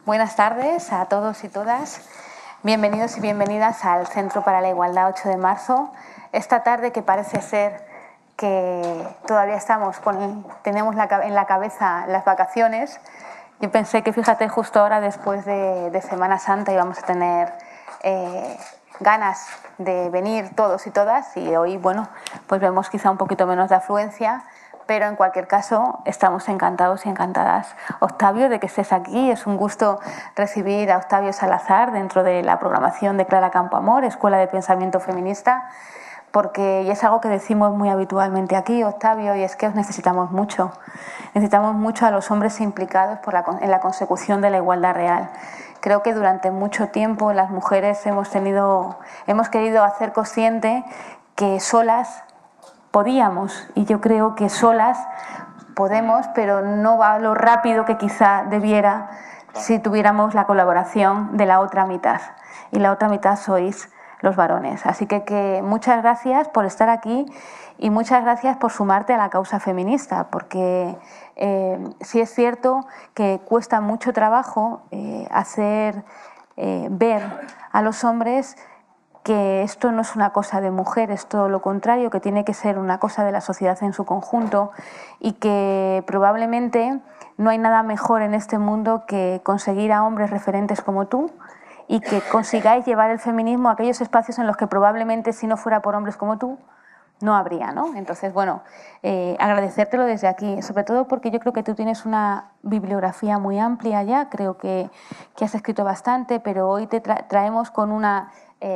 Buenas tardes a todos y todas. Bienvenidos y bienvenidas al Centro para la Igualdad 8 de marzo. Esta tarde que parece ser que todavía tenemos en la cabeza las vacaciones. Yo pensé que, fíjate, justo ahora después de Semana Santa íbamos a tener ganas de venir todos y todas, y hoy, bueno, pues vemos quizá un poquito menos de afluencia, pero en cualquier caso estamos encantados y encantadas. Octavio, de que estés aquí. Es un gusto recibir a Octavio Salazar dentro de la programación de Clara Campoamor, Escuela de Pensamiento Feminista, porque y es algo que decimos muy habitualmente aquí, Octavio, y es que os necesitamos mucho. Necesitamos mucho a los hombres implicados en la consecución de la igualdad real. Creo que durante mucho tiempo las mujeres hemos querido hacer consciente que solas podíamos, y yo creo que solas podemos, pero no va lo rápido que quizá debiera si tuviéramos la colaboración de la otra mitad. Y la otra mitad sois los varones. Así que muchas gracias por estar aquí y muchas gracias por sumarte a la causa feminista, porque sí es cierto que cuesta mucho trabajo hacer ver a los hombres que esto no es una cosa de mujeres, todo lo contrario, que tiene que ser una cosa de la sociedad en su conjunto, y que probablemente no hay nada mejor en este mundo que conseguir a hombres referentes como tú y que consigáis llevar el feminismo a aquellos espacios en los que probablemente, si no fuera por hombres como tú, no habría, ¿no? Entonces, bueno, agradecértelo desde aquí, sobre todo porque yo creo que tú tienes una bibliografía muy amplia ya, creo que has escrito bastante, pero hoy te traemos con una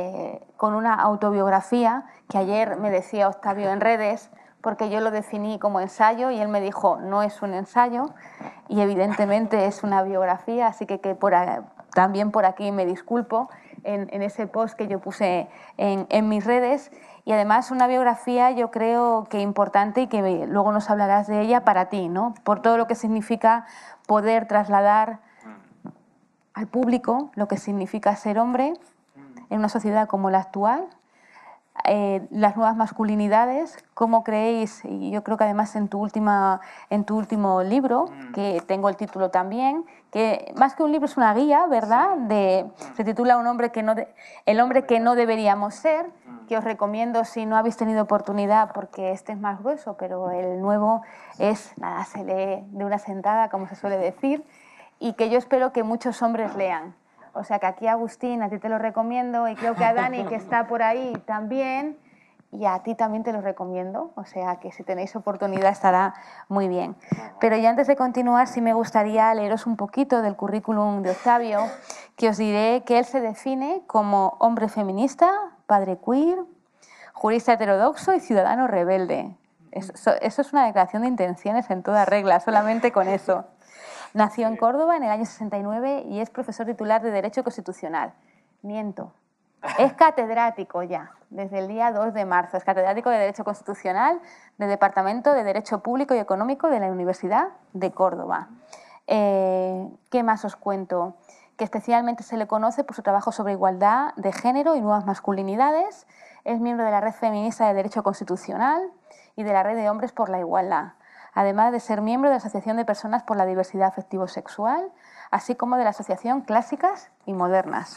autobiografía que ayer me decía Octavio en redes, porque yo lo definí como ensayo y él me dijo, no es un ensayo, y evidentemente es una biografía, así que también por aquí me disculpo en ese post que yo puse en mis redes. Y además una biografía, yo creo que importante, y que luego nos hablarás de ella para ti, ¿no? Por todo lo que significa poder trasladar al público lo que significa ser hombre en una sociedad como la actual, las nuevas masculinidades, cómo creéis, y yo creo que además en tu último libro, que tengo el título también, que más que un libro es una guía, ¿verdad? Se titula El hombre que no deberíamos ser, que os recomiendo si no habéis tenido oportunidad, porque este es más grueso, pero el nuevo se lee de una sentada, como se suele decir, y que yo espero que muchos hombres lean. O sea que aquí, Agustín, a ti te lo recomiendo, y creo que a Dani, que está por ahí, también, y a ti también te lo recomiendo. O sea que si tenéis oportunidad estará muy bien. Pero ya antes de continuar, sí me gustaría leeros un poquito del currículum de Octavio, que os diré que él se define como hombre feminista, padre queer, jurista heterodoxo y ciudadano rebelde. Eso es una declaración de intenciones en toda regla, solamente con eso. Nació en Córdoba en el año 69 y es profesor titular de Derecho Constitucional. Miento. Es catedrático ya, desde el día 2 de marzo. Es catedrático de Derecho Constitucional del Departamento de Derecho Público y Económico de la Universidad de Córdoba. ¿Qué más os cuento? Que especialmente se le conoce por su trabajo sobre igualdad de género y nuevas masculinidades. Es miembro de la Red Feminista de Derecho Constitucional y de la Red de Hombres por la Igualdad, además de ser miembro de la Asociación de Personas por la Diversidad Afectivo-Sexual, así como de la Asociación Clásicas y Modernas.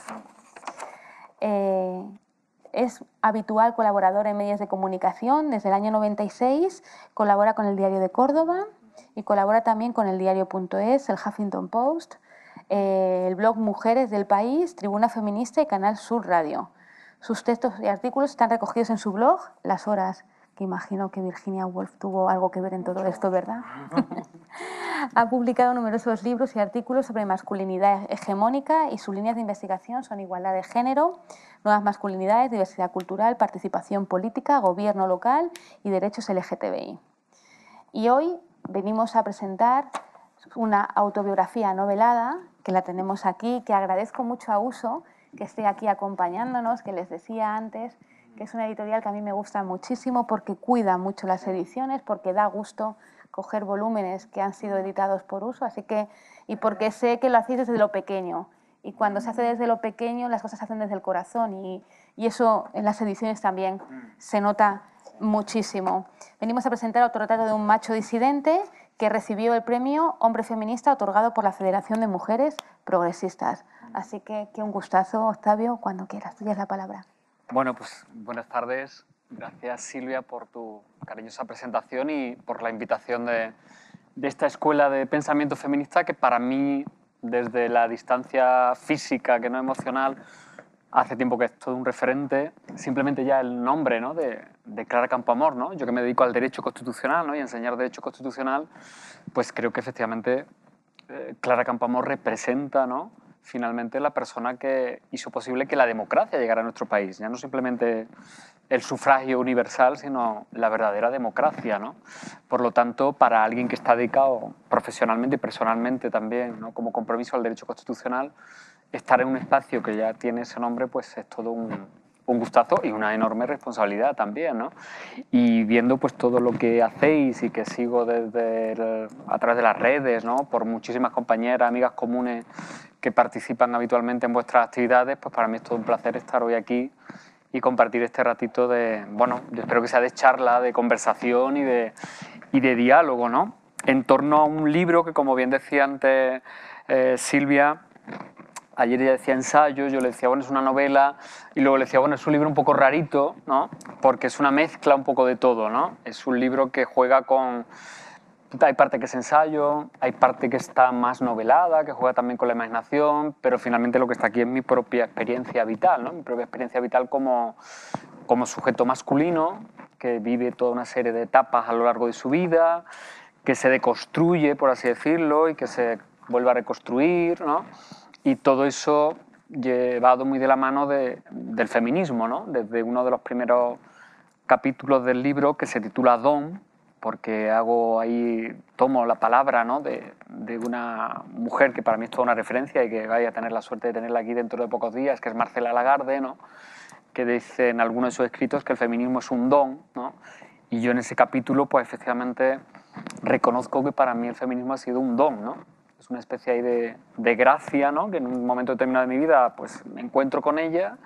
Es habitual colaborador en medios de comunicación. Desde el año 96 colabora con el Diario de Córdoba y colabora también con el Diario.es, el Huffington Post, el blog Mujeres del País, Tribuna Feminista y Canal Sur Radio. Sus textos y artículos están recogidos en su blog, Las Horas, que imagino que Virginia Woolf tuvo algo que ver en todo esto, ¿verdad? Ha publicado numerosos libros y artículos sobre masculinidad hegemónica, y sus líneas de investigación son igualdad de género, nuevas masculinidades, diversidad cultural, participación política, gobierno local y derechos LGTBI. Y hoy venimos a presentar una autobiografía novelada, que la tenemos aquí, que agradezco mucho a Uso que esté aquí acompañándonos, que les decía antes, que es una editorial que a mí me gusta muchísimo porque cuida mucho las ediciones, porque da gusto coger volúmenes que han sido editados por Uso, y porque sé que lo hacéis desde lo pequeño. Y cuando se hace desde lo pequeño, las cosas se hacen desde el corazón, y eso en las ediciones también se nota muchísimo. Venimos a presentar Autorretrato de un macho disidente, que recibió el premio Hombre Feminista otorgado por la Federación de Mujeres Progresistas. Así que un gustazo, Octavio, cuando quieras, tú tienes la palabra. Bueno, pues buenas tardes. Gracias, Silvia, por tu cariñosa presentación y por la invitación de esta escuela de pensamiento feminista que para mí, desde la distancia física, que no emocional, hace tiempo que es todo un referente. Simplemente ya el nombre, ¿no?, de Clara Campoamor, ¿no? Yo que me dedico al derecho constitucional, ¿no?, y a enseñar derecho constitucional, pues creo que efectivamente Clara Campoamor representa, ¿no?, finalmente la persona que hizo posible que la democracia llegara a nuestro país. Ya no simplemente el sufragio universal, sino la verdadera democracia, ¿no? Por lo tanto, para alguien que está dedicado profesionalmente y personalmente también, ¿no?, como compromiso al derecho constitucional, estar en un espacio que ya tiene ese nombre, pues es todo un gustazo y una enorme responsabilidad también, ¿no? Y viendo pues todo lo que hacéis y que sigo a través de las redes, ¿no?, por muchísimas compañeras, amigas comunes que participan habitualmente en vuestras actividades, pues para mí es todo un placer estar hoy aquí y compartir este ratito bueno, yo espero que sea de charla, de conversación y de diálogo, ¿no?, en torno a un libro que, como bien decía antes Silvia, ayer ella decía ensayo, yo le decía, bueno, es una novela, y luego le decía, bueno, es un libro un poco rarito, ¿no?, porque es una mezcla un poco de todo, ¿no? Es un libro que juega con... Hay parte que es ensayo, hay parte que está más novelada, que juega también con la imaginación, pero finalmente lo que está aquí es mi propia experiencia vital, ¿no?, mi propia experiencia vital como sujeto masculino, que vive toda una serie de etapas a lo largo de su vida, que se deconstruye, por así decirlo, y que se vuelve a reconstruir, ¿no? Y todo eso llevado muy de la mano del feminismo, ¿no? Desde uno de los primeros capítulos del libro, que se titula Don, porque tomo la palabra, ¿no?, de una mujer que para mí es toda una referencia y que vaya a tener la suerte de tenerla aquí dentro de pocos días, que es Marcela Lagarde, ¿no?, que dice en alguno de sus escritos que el feminismo es un don, ¿no? Y yo en ese capítulo, pues efectivamente reconozco que para mí el feminismo ha sido un don, ¿no? Es una especie ahí de gracia, ¿no?, que en un momento determinado de mi vida pues me encuentro con ella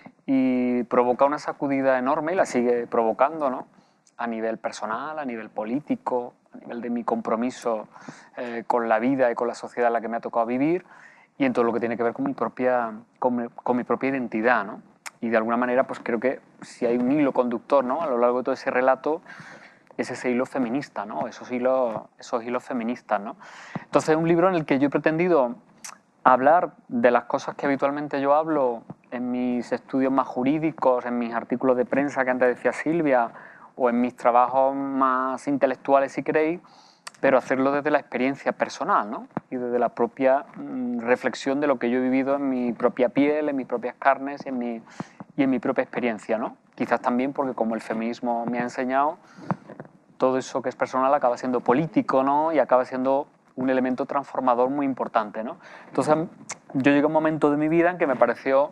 y provoca una sacudida enorme y la sigue provocando, ¿no?, a nivel personal, a nivel político, a nivel de mi compromiso con la vida y con la sociedad en la que me ha tocado vivir y en todo lo que tiene que ver con mi propia identidad, ¿no? Y de alguna manera pues creo que si hay un hilo conductor, ¿no?, a lo largo de todo ese relato, es ese hilo feminista, ¿no?, esos hilos feministas, ¿no? Entonces es un libro en el que yo he pretendido hablar de las cosas que habitualmente yo hablo en mis estudios más jurídicos, en mis artículos de prensa que antes decía Silvia, o en mis trabajos más intelectuales, si queréis, pero hacerlo desde la experiencia personal, ¿no?, y desde la propia reflexión de lo que yo he vivido en mi propia piel, en mis propias carnes y en mi propia experiencia, ¿no? Quizás también porque como el feminismo me ha enseñado, todo eso que es personal acaba siendo político, ¿no?, y acaba siendo un elemento transformador muy importante, ¿no? Entonces yo llegué a un momento de mi vida en que me pareció,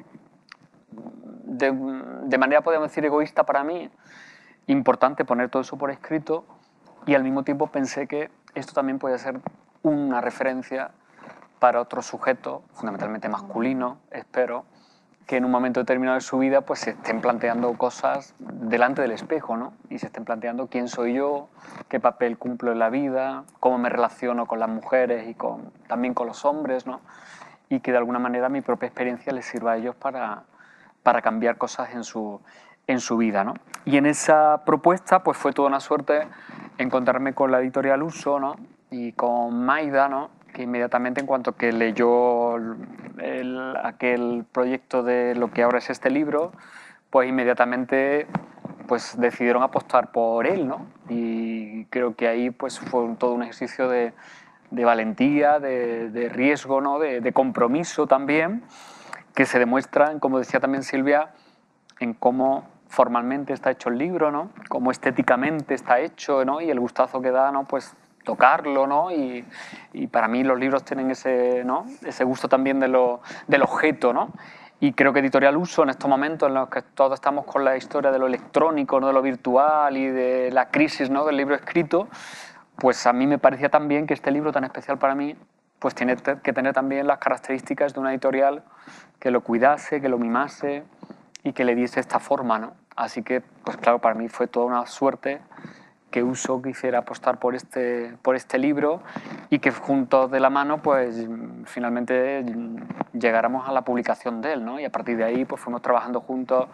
de manera, podríamos decir, egoísta para mí, importante poner todo eso por escrito, y al mismo tiempo pensé que esto también podía ser una referencia para otro sujeto, fundamentalmente masculino, espero, que en un momento determinado de su vida pues se estén planteando cosas delante del espejo, ¿no?, y se estén planteando quién soy yo, qué papel cumplo en la vida, cómo me relaciono con las mujeres y también con los hombres, ¿no?, y que de alguna manera mi propia experiencia les sirva a ellos para cambiar cosas en su vida, ¿no? Y en esa propuesta pues fue toda una suerte encontrarme con la editorial Uso, ¿no?, y con Maida, ¿no?, que inmediatamente, en cuanto que leyó aquel proyecto de lo que ahora es este libro, pues inmediatamente pues decidieron apostar por él, ¿no? Y creo que ahí pues fue todo un ejercicio de valentía, de riesgo, ¿no?, de compromiso también, que se demuestra, como decía también Silvia, en cómo formalmente está hecho el libro, ¿no?, cómo estéticamente está hecho, ¿no?, y el gustazo que da, ¿no?, pues tocarlo, ¿no?, y para mí los libros tienen ese, ¿no?, ese gusto también del objeto, ¿no? Y creo que Editorial Uso, en estos momentos en los que todos estamos con la historia de lo electrónico, ¿no?, de lo virtual y de la crisis, ¿no?, del libro escrito, pues a mí me parecía también que este libro tan especial para mí pues tiene que tener también las características de una editorial que lo cuidase, que lo mimase y que le diese esta forma, ¿no? Así que, pues claro, para mí fue toda una suerte que Uso quisiera apostar por este libro y que juntos de la mano pues finalmente llegáramos a la publicación de él, ¿no? Y a partir de ahí pues fuimos trabajando juntos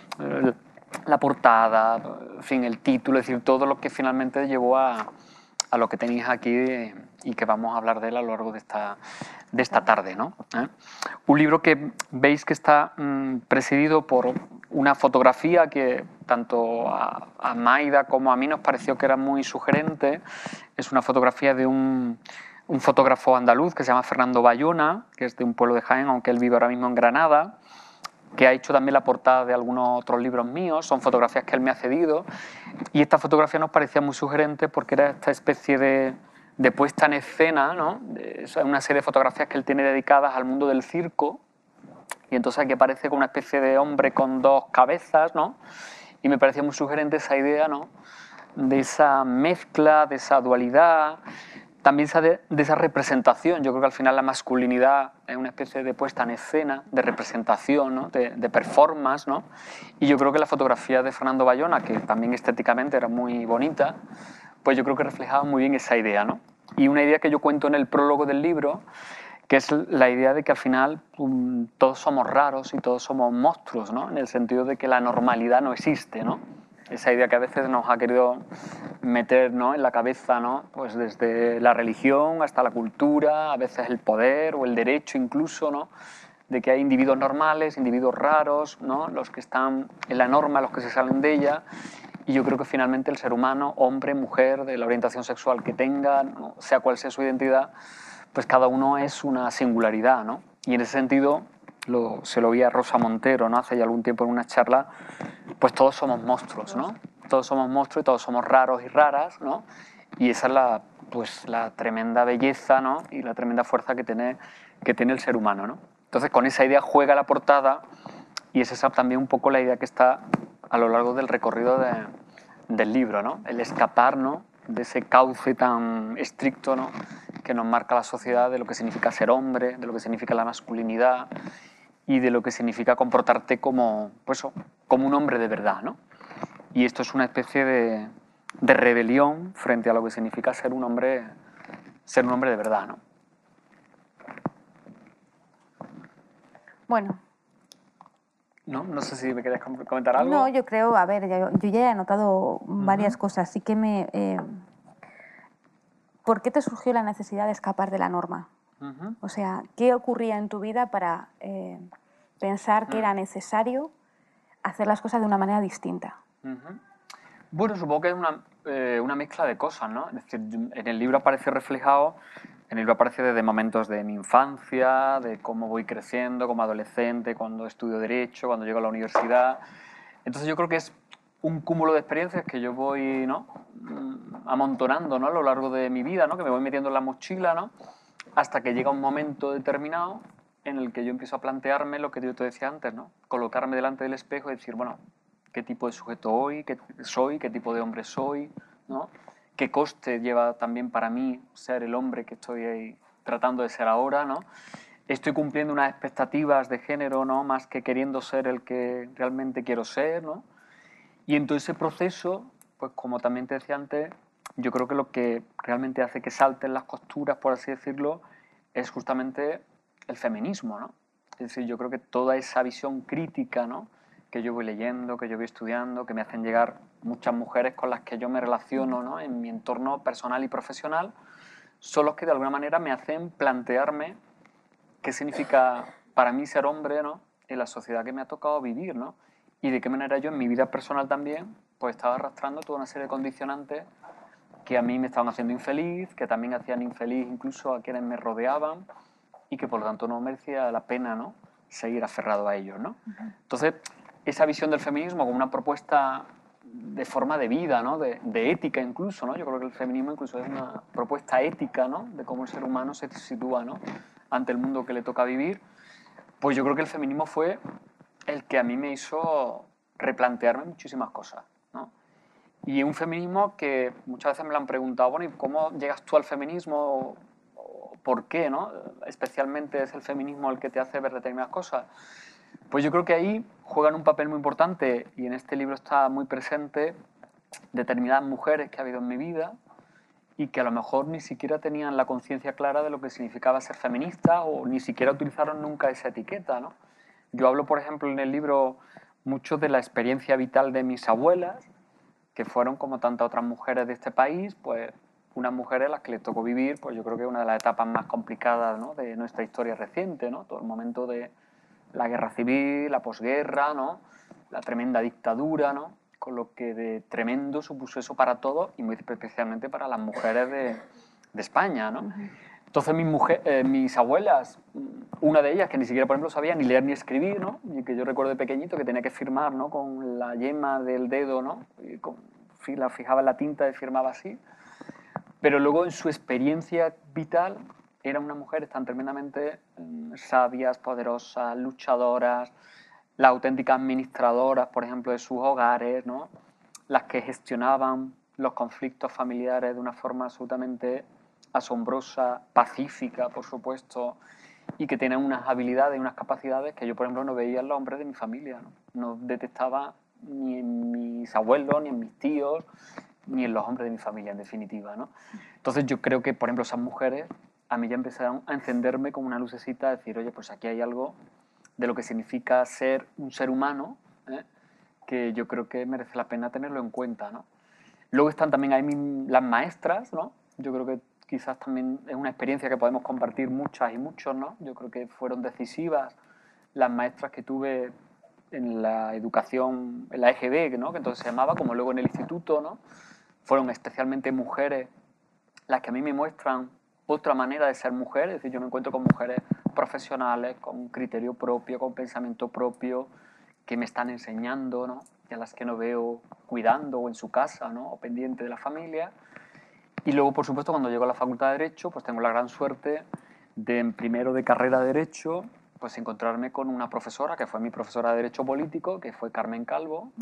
la portada, en fin, el título, es decir, todo lo que finalmente llevó a lo que tenéis aquí y que vamos a hablar de él a lo largo de esta tarde, ¿no? Un libro que veis que está presidido por una fotografía que tanto a Maida como a mí nos pareció que era muy sugerente. Es una fotografía de un fotógrafo andaluz que se llama Fernando Bayona, que es de un pueblo de Jaén, aunque él vive ahora mismo en Granada, que ha hecho también la portada de algunos otros libros míos. Son fotografías que él me ha cedido. Y esta fotografía nos parecía muy sugerente porque era esta especie de puesta en escena, ¿no? Es una serie de fotografías que él tiene dedicadas al mundo del circo. Y entonces aquí aparece como una especie de hombre con dos cabezas, ¿no? Y me parecía muy sugerente esa idea, ¿no? De esa mezcla, de esa dualidad, también de esa representación. Yo creo que al final la masculinidad es una especie de puesta en escena, de representación, ¿no? de performance, ¿no? Y yo creo que la fotografía de Fernando Bayona, que también estéticamente era muy bonita, pues yo creo que reflejaba muy bien esa idea, ¿no? Y una idea que yo cuento en el prólogo del libro, que es la idea de que al final todos somos raros y todos somos monstruos, ¿no? En el sentido de que la normalidad no existe, ¿no? Esa idea que a veces nos ha querido meter, ¿no?, en la cabeza, ¿no? Pues desde la religión hasta la cultura, a veces el poder o el derecho incluso, ¿no? De que hay individuos normales, individuos raros, ¿no? Los que están en la norma, los que se salen de ella. Y yo creo que finalmente el ser humano, hombre, mujer, de la orientación sexual que tenga, ¿no?, sea cual sea su identidad, pues cada uno es una singularidad, ¿no? Y en ese sentido, se lo vi a Rosa Montero, ¿no?, hace ya algún tiempo en una charla, pues todos somos monstruos, ¿no? Todos somos monstruos y todos somos raros y raras, ¿no? Y esa es pues, la tremenda belleza, ¿no?, y la tremenda fuerza que tiene el ser humano, ¿no? Entonces, con esa idea juega la portada y es esa también un poco la idea que está a lo largo del recorrido del libro, ¿no? El escapar, ¿no?, de ese cauce tan estricto, ¿no?, que nos marca la sociedad de lo que significa ser hombre, de lo que significa la masculinidad y de lo que significa comportarte como, pues, como un hombre de verdad, ¿no? Y esto es una especie de rebelión frente a lo que significa ser un hombre de verdad, ¿no? Bueno. No sé si me quieres comentar algo. No, yo creo, a ver, yo ya he anotado varias cosas, sí que ¿por qué te surgió la necesidad de escapar de la norma? O sea, ¿qué ocurría en tu vida para pensar que era necesario hacer las cosas de una manera distinta? Bueno, supongo que es una mezcla de cosas, ¿no? Es decir, en el libro aparece reflejado, desde momentos de mi infancia, de cómo voy creciendo como adolescente, cuando estudio Derecho, cuando llego a la universidad. Entonces yo creo que es un cúmulo de experiencias que yo voy, ¿no?, amontonando, ¿no?, a lo largo de mi vida, ¿no?, que me voy metiendo en la mochila, ¿no?, hasta que llega un momento determinado en el que yo empiezo a plantearme lo que yo te decía antes, ¿no?, colocarme delante del espejo y decir, bueno, ¿qué tipo de sujeto soy? ¿Qué tipo de hombre soy? ¿No? ¿Qué coste lleva también para mí ser el hombre que estoy ahí tratando de ser ahora? ¿No? Estoy cumpliendo unas expectativas de género, ¿no?, más que queriendo ser el que realmente quiero ser, ¿no? Y en todo ese proceso, pues como también te decía antes, yo creo que lo que realmente hace que salten las costuras, por así decirlo, es justamente el feminismo, ¿no? Es decir, yo creo que toda esa visión crítica, ¿no?, que yo voy leyendo, que yo voy estudiando, que me hacen llegar muchas mujeres con las que yo me relaciono, ¿no?, en mi entorno personal y profesional, son los que de alguna manera me hacen plantearme qué significa para mí ser hombre, ¿no?, en la sociedad que me ha tocado vivir, ¿no? Y de qué manera yo en mi vida personal también pues estaba arrastrando toda una serie de condicionantes que a mí me estaban haciendo infeliz, que también hacían infeliz incluso a quienes me rodeaban y que por lo tanto no merecía la pena, ¿no?, seguir aferrado a ellos, ¿no? Entonces, esa visión del feminismo como una propuesta de forma de vida, ¿no?, de ética incluso, ¿no? Yo creo que el feminismo incluso es una propuesta ética, ¿no?, de cómo el ser humano se sitúa, ¿no?, ante el mundo que le toca vivir. Pues yo creo que el feminismo fue el que a mí me hizo replantearme muchísimas cosas, ¿no? Y un feminismo que muchas veces me lo han preguntado, bueno, ¿y cómo llegas tú al feminismo? ¿O por qué, no? Especialmente es el feminismo el que te hace ver determinadas cosas. Pues yo creo que ahí juegan un papel muy importante, y en este libro está muy presente, determinadas mujeres que ha habido en mi vida y que a lo mejor ni siquiera tenían la conciencia clara de lo que significaba ser feminista o ni siquiera utilizaron nunca esa etiqueta, ¿no? Yo hablo, por ejemplo, en el libro mucho de la experiencia vital de mis abuelas, que fueron, como tantas otras mujeres de este país, pues unas mujeres a las que les tocó vivir, pues yo creo que una de las etapas más complicadas, ¿no?, de nuestra historia reciente, ¿no? Todo el momento de la guerra civil, la posguerra, ¿no?, la tremenda dictadura, ¿no?, con lo que de tremendo supuso eso para todos y muy especialmente para las mujeres de España, ¿no? Entonces mis abuelas, una de ellas que ni siquiera, por ejemplo, sabía ni leer ni escribir, ¿no?, y que yo recuerdo de pequeñito que tenía que firmar, ¿no?, con la yema del dedo, ¿no?, y la fijaba en la tinta y firmaba así, pero luego en su experiencia vital eran unas mujeres tan tremendamente sabias, poderosas, luchadoras, las auténticas administradoras, por ejemplo, de sus hogares, ¿no?, las que gestionaban los conflictos familiares de una forma absolutamente asombrosa, pacífica, por supuesto, y que tenían unas habilidades y unas capacidades que yo, por ejemplo, no veía en los hombres de mi familia, ¿no? No detectaba ni en mis abuelos, ni en mis tíos, ni en los hombres de mi familia, en definitiva, ¿no? Entonces yo creo que, por ejemplo, esas mujeres a mí ya empezaron a encenderme como una lucecita, a decir, oye, pues aquí hay algo de lo que significa ser un ser humano, ¿eh?, que yo creo que merece la pena tenerlo en cuenta, ¿no? Luego están también ahí las maestras, ¿no? Yo creo que quizás también es una experiencia que podemos compartir muchas y muchos, ¿no? Yo creo que fueron decisivas las maestras que tuve en la educación, en la EGB, ¿no?, que entonces se llamaba, como luego en el instituto, ¿no? Fueron especialmente mujeres las que a mí me muestran otra manera de ser mujer, es decir, yo me encuentro con mujeres profesionales, con criterio propio, con pensamiento propio, que me están enseñando, ¿no?, y a las que no veo cuidando o en su casa, ¿no?, o pendiente de la familia. Y luego, por supuesto, cuando llego a la Facultad de Derecho, pues tengo la gran suerte de, en primero de carrera de Derecho, pues encontrarme con una profesora, que fue mi profesora de Derecho Político, que fue Carmen Calvo,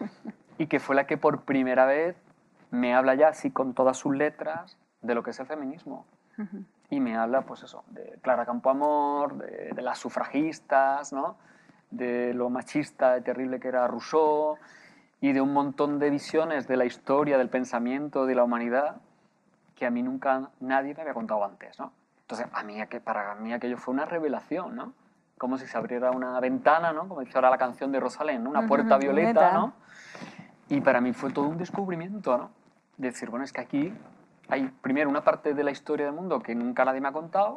y que fue la que por primera vez me habla ya así con todas sus letras de lo que es el feminismo. Y me habla, pues eso, de Clara Campoamor, de las sufragistas, ¿no?, de lo machista y terrible que era Rousseau, y de un montón de visiones de la historia, del pensamiento, de la humanidad, que a mí nunca nadie me había contado antes, ¿no? Entonces, para mí aquello fue una revelación, ¿no? Como si se abriera una ventana, ¿no?, como dice ahora la canción de Rosalén, ¿no?, una puerta violeta, ¿no? Y para mí fue todo un descubrimiento, ¿no? De decir, bueno, es que aquí hay primero una parte de la historia del mundo que nunca nadie me ha contado,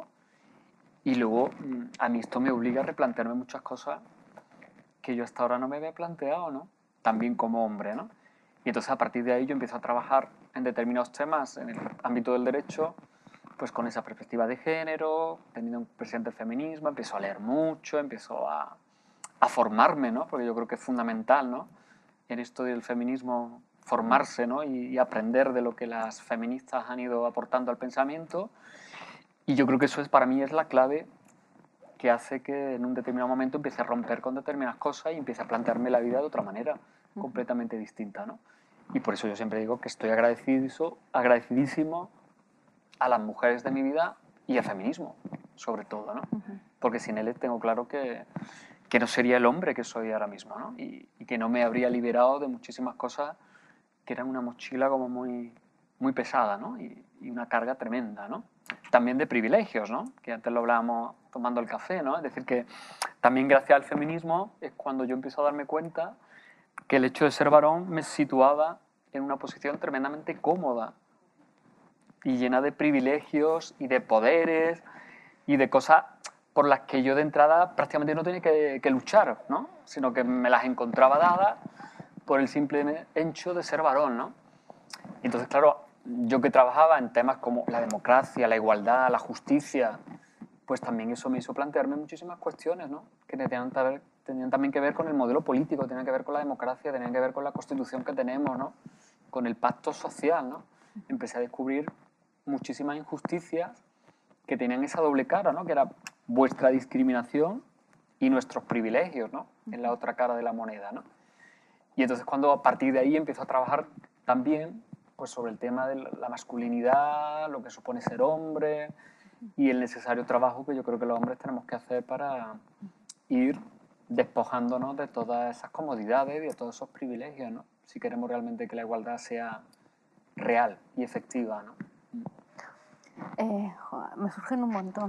y luego a mí esto me obliga a replantearme muchas cosas que yo hasta ahora no me había planteado, ¿no?, también como hombre, ¿no? Y entonces a partir de ahí yo empiezo a trabajar en determinados temas en el ámbito del derecho, pues con esa perspectiva de género, teniendo presente el feminismo, empiezo a leer mucho, empiezo a formarme, ¿no?, porque yo creo que es fundamental, ¿no?, en esto del feminismo formarse, ¿no?, y aprender de lo que las feministas han ido aportando al pensamiento. Y yo creo que eso para mí es la clave que hace que en un determinado momento empiece a romper con determinadas cosas y empiece a plantearme la vida de otra manera, completamente distinta, ¿no? Y por eso yo siempre digo que estoy agradecidísimo a las mujeres de mi vida y al feminismo, sobre todo, ¿no? Porque sin él tengo claro que no sería el hombre que soy ahora mismo, ¿no? Y que no me habría liberado de muchísimas cosas que eran una mochila como muy, muy pesada, ¿no? Y una carga tremenda, ¿no? También de privilegios, ¿no?, que antes lo hablábamos tomando el café, ¿no? Es decir, que también gracias al feminismo es cuando yo empiezo a darme cuenta que el hecho de ser varón me situaba en una posición tremendamente cómoda y llena de privilegios y de poderes y de cosas por las que yo de entrada prácticamente no tenía que luchar, ¿no?, sino que me las encontraba dadas por el simple hecho de ser varón, ¿no? Y entonces, claro, yo que trabajaba en temas como la democracia, la igualdad, la justicia, pues también eso me hizo plantearme muchísimas cuestiones, ¿no?, que tenían también que ver con el modelo político, tenían que ver con la democracia, tenían que ver con la constitución que tenemos, ¿no?, con el pacto social, ¿no? Empecé a descubrir muchísimas injusticias que tenían esa doble cara, ¿no?, que era vuestra discriminación y nuestros privilegios, ¿no?, en la otra cara de la moneda, ¿no? Y entonces cuando a partir de ahí empiezo a trabajar también pues sobre el tema de la masculinidad, lo que supone ser hombre y el necesario trabajo que yo creo que los hombres tenemos que hacer para ir despojándonos de todas esas comodidades y de todos esos privilegios, ¿no? si queremos realmente que la igualdad sea real y efectiva, ¿no? Me surgen un montón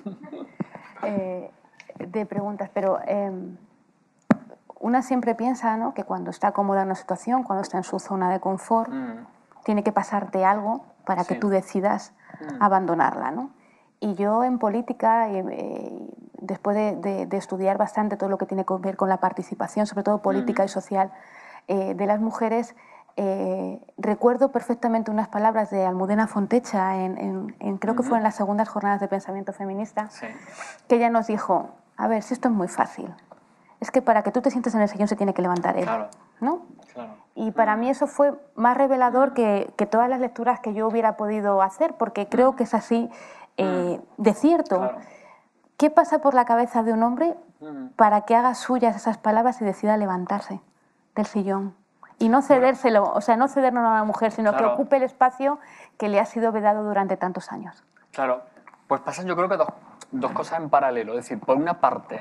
de preguntas, pero una siempre piensa, ¿no?, que cuando está cómoda en una situación, cuando está en su zona de confort, tiene que pasarte algo para que tú decidas abandonarla, ¿no? Y yo en política, después de estudiar bastante todo lo que tiene que ver con la participación, sobre todo política y social, de las mujeres, recuerdo perfectamente unas palabras de Almudena Fontecha, creo que fue en las segundas jornadas de pensamiento feminista, que ella nos dijo, a ver, si esto es muy fácil, es que para que tú te sientes en el sillón se tiene que levantar él, ¿no? Y para mí eso fue más revelador que todas las lecturas que yo hubiera podido hacer, porque creo que es así de cierto. ¿Qué pasa por la cabeza de un hombre para que haga suyas esas palabras y decida levantarse del sillón? Y no cedérselo, o sea, no cederlo a una mujer, sino que ocupe el espacio que le ha sido vedado durante tantos años. Claro, pues pasan yo creo que dos cosas en paralelo. Es decir, por una parte,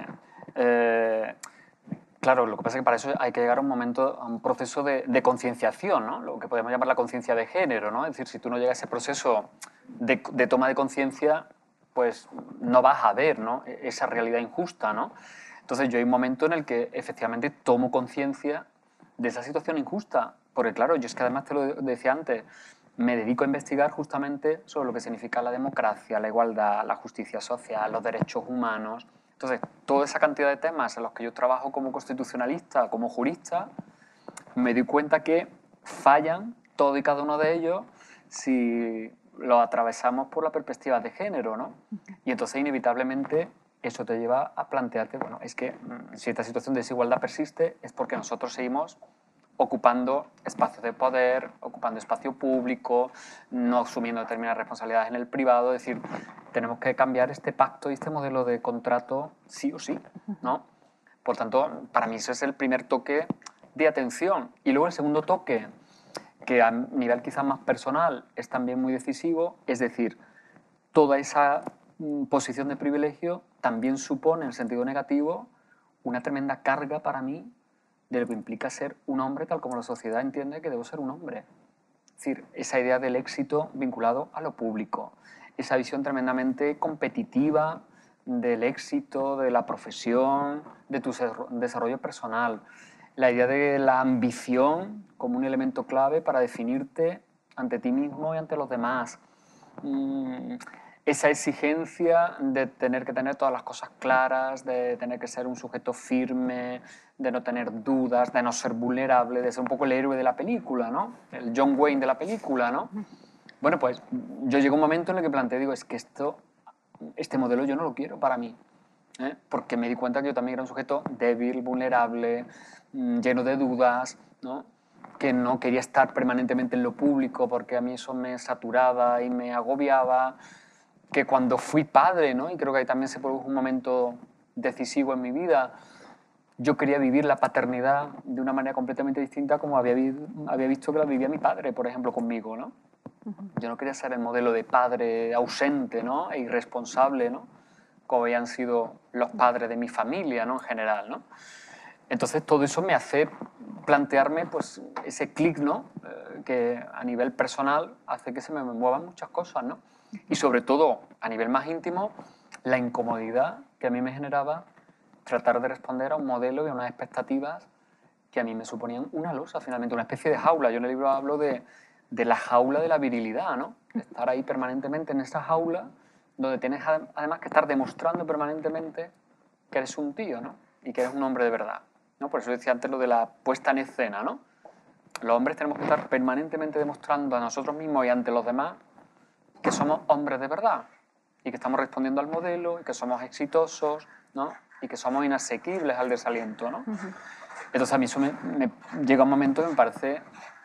claro, lo que pasa es que para eso hay que llegar a un proceso de concienciación, ¿no? Lo que podemos llamar la conciencia de género, ¿no? Es decir, si tú no llegas a ese proceso de toma de conciencia, pues no vas a ver, ¿no?, esa realidad injusta, ¿no? Entonces yo hay un momento en el que efectivamente tomo conciencia de esa situación injusta, porque claro, yo es que además te lo decía antes, me dedico a investigar justamente sobre lo que significa la democracia, la igualdad, la justicia social, los derechos humanos. Entonces, toda esa cantidad de temas en los que yo trabajo como constitucionalista, como jurista, me doy cuenta que fallan todo y cada uno de ellos si lo atravesamos por la perspectiva de género, ¿no? Y entonces, inevitablemente, eso te lleva a plantearte, bueno, es que si esta situación de desigualdad persiste es porque nosotros seguimos ocupando espacios de poder, ocupando espacio público, no asumiendo determinadas responsabilidades en el privado. Es decir, tenemos que cambiar este pacto y este modelo de contrato sí o sí, ¿no? Por tanto, para mí ese es el primer toque de atención. Y luego el segundo toque, que a nivel quizás más personal es también muy decisivo, es decir, toda esa posición de privilegio también supone, en sentido negativo, una tremenda carga para mí de lo que implica ser un hombre tal como la sociedad entiende que debo ser un hombre. Es decir, esa idea del éxito vinculado a lo público, esa visión tremendamente competitiva del éxito, de la profesión, de tu desarrollo personal, la idea de la ambición como un elemento clave para definirte ante ti mismo y ante los demás. Esa exigencia de tener que tener todas las cosas claras, de tener que ser un sujeto firme, de no tener dudas, de no ser vulnerable, de ser un poco el héroe de la película, ¿no? El John Wayne de la película, ¿no? Bueno, pues yo llego a un momento en el que planteé, digo, es que este modelo yo no lo quiero para mí, ¿eh? Porque me di cuenta que yo también era un sujeto débil, vulnerable, lleno de dudas, ¿no?, que no quería estar permanentemente en lo público porque a mí eso me saturaba y me agobiaba, que cuando fui padre, ¿no?, y creo que ahí también se produjo un momento decisivo en mi vida, yo quería vivir la paternidad de una manera completamente distinta como había visto que la vivía mi padre, por ejemplo, conmigo, ¿no? Yo no quería ser el modelo de padre ausente, ¿no?, e irresponsable, ¿no?, como habían sido los padres de mi familia, ¿no?, en general, ¿no? Entonces todo eso me hace plantearme pues ese clic, ¿no?, que a nivel personal hace que se me muevan muchas cosas, ¿no? Y sobre todo, a nivel más íntimo, la incomodidad que a mí me generaba tratar de responder a un modelo y a unas expectativas que a mí me suponían una losa, finalmente, una especie de jaula. Yo en el libro hablo de la jaula de la virilidad, ¿no? De estar ahí permanentemente en esa jaula donde tienes además que estar demostrando permanentemente que eres un tío, ¿no?, y que eres un hombre de verdad, ¿no? Por eso decía antes lo de la puesta en escena, ¿no? Los hombres tenemos que estar permanentemente demostrando a nosotros mismos y ante los demás que somos hombres de verdad y que estamos respondiendo al modelo y que somos exitosos, ¿no?, y que somos inasequibles al desaliento, ¿no? Entonces a mí eso me llega un momento que me parece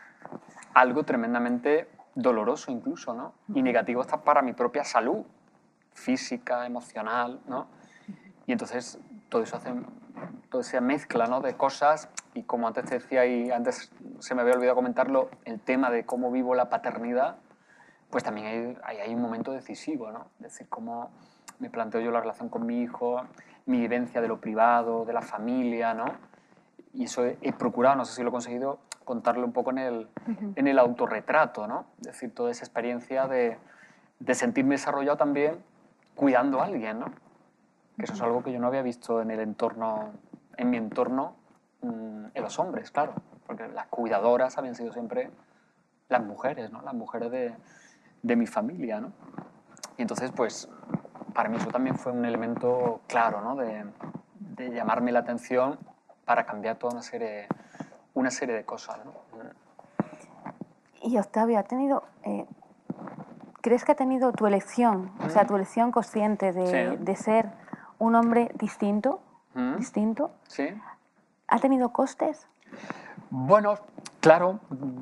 algo tremendamente doloroso incluso, ¿no?, y negativo hasta para mi propia salud física, emocional, ¿no? Y entonces todo eso hace toda esa mezcla, ¿no?, de cosas, y como antes te decía y antes se me había olvidado comentarlo, el tema de cómo vivo la paternidad, pues también hay un momento decisivo, ¿no? Es decir, cómo me planteo yo la relación con mi hijo, mi vivencia de lo privado, de la familia, ¿no? Y eso he procurado, no sé si lo he conseguido, contarlo un poco en el autorretrato, ¿no? Es decir, toda esa experiencia de sentirme desarrollado también cuidando a alguien, ¿no? Que eso es algo que yo no había visto en el entorno, en mi entorno, en los hombres, claro, porque las cuidadoras habían sido siempre las mujeres, ¿no? Las mujeres de mi familia, ¿no? Y entonces, pues, para mí eso también fue un elemento claro, ¿no? De llamarme la atención para cambiar toda una serie de cosas, ¿no? Y Octavio, ¿crees que ha tenido tu elección, o sea, tu elección consciente de ser un hombre distinto, Sí. ¿ha tenido costes? Bueno, claro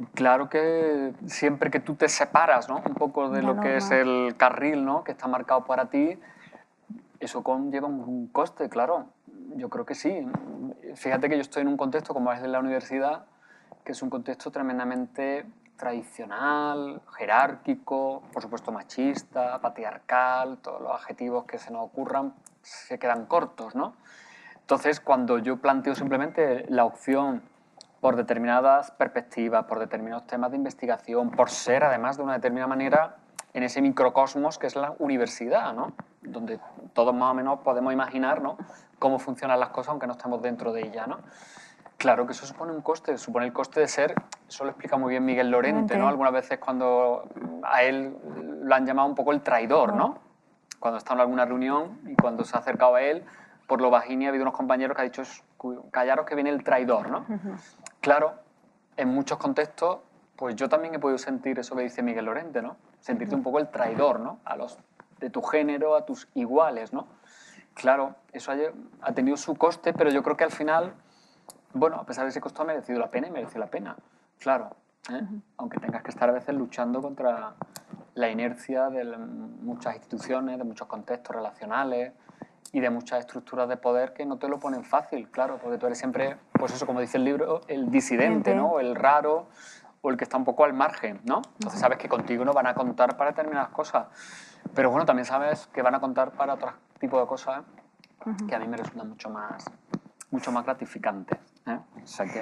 que siempre que tú te separas, ¿no? Un poco de lo que es el carril, ¿no? Que está marcado para ti, eso conlleva un coste, claro. Yo creo que sí. Fíjate que yo estoy en un contexto como es de la universidad, que es un contexto tremendamente tradicional, jerárquico, por supuesto machista, patriarcal, todos los adjetivos que se nos ocurran se quedan cortos, ¿no? Entonces, cuando yo planteo simplemente la opción por determinadas perspectivas, por determinados temas de investigación, por ser además de una determinada manera en ese microcosmos que es la universidad, ¿no? Donde todos más o menos podemos imaginar, ¿no? Cómo funcionan las cosas aunque no estemos dentro de ella, ¿no? Claro que eso supone un coste, supone el coste de ser, eso lo explica muy bien Miguel Lorente, ¿no? Algunas veces cuando a él lo han llamado un poco el traidor, ¿no? Cuando está en alguna reunión y cuando se ha acercado a él, por lo bajín ha habido unos compañeros que han dicho, callaros que viene el traidor, ¿no? Claro, en muchos contextos, pues yo también he podido sentir eso que dice Miguel Lorente, ¿no? Sentirte un poco el traidor, ¿no? A los de tu género, a tus iguales, ¿no? Claro, eso ha tenido su coste, pero yo creo que al final, bueno, a pesar de ese costo ha merecido la pena y mereció la pena, claro. Aunque tengas que estar a veces luchando contra la inercia de muchas instituciones, de muchos contextos relacionales y de muchas estructuras de poder que no te lo ponen fácil, claro, porque tú eres siempre, pues eso, como dice el libro, el disidente, ¿no? El raro o el que está un poco al margen, ¿no? Entonces sabes que contigo no van a contar para determinadas cosas, pero bueno, también sabes que van a contar para otro tipo de cosas que a mí me resultan mucho más gratificantes, ¿eh? O sea que...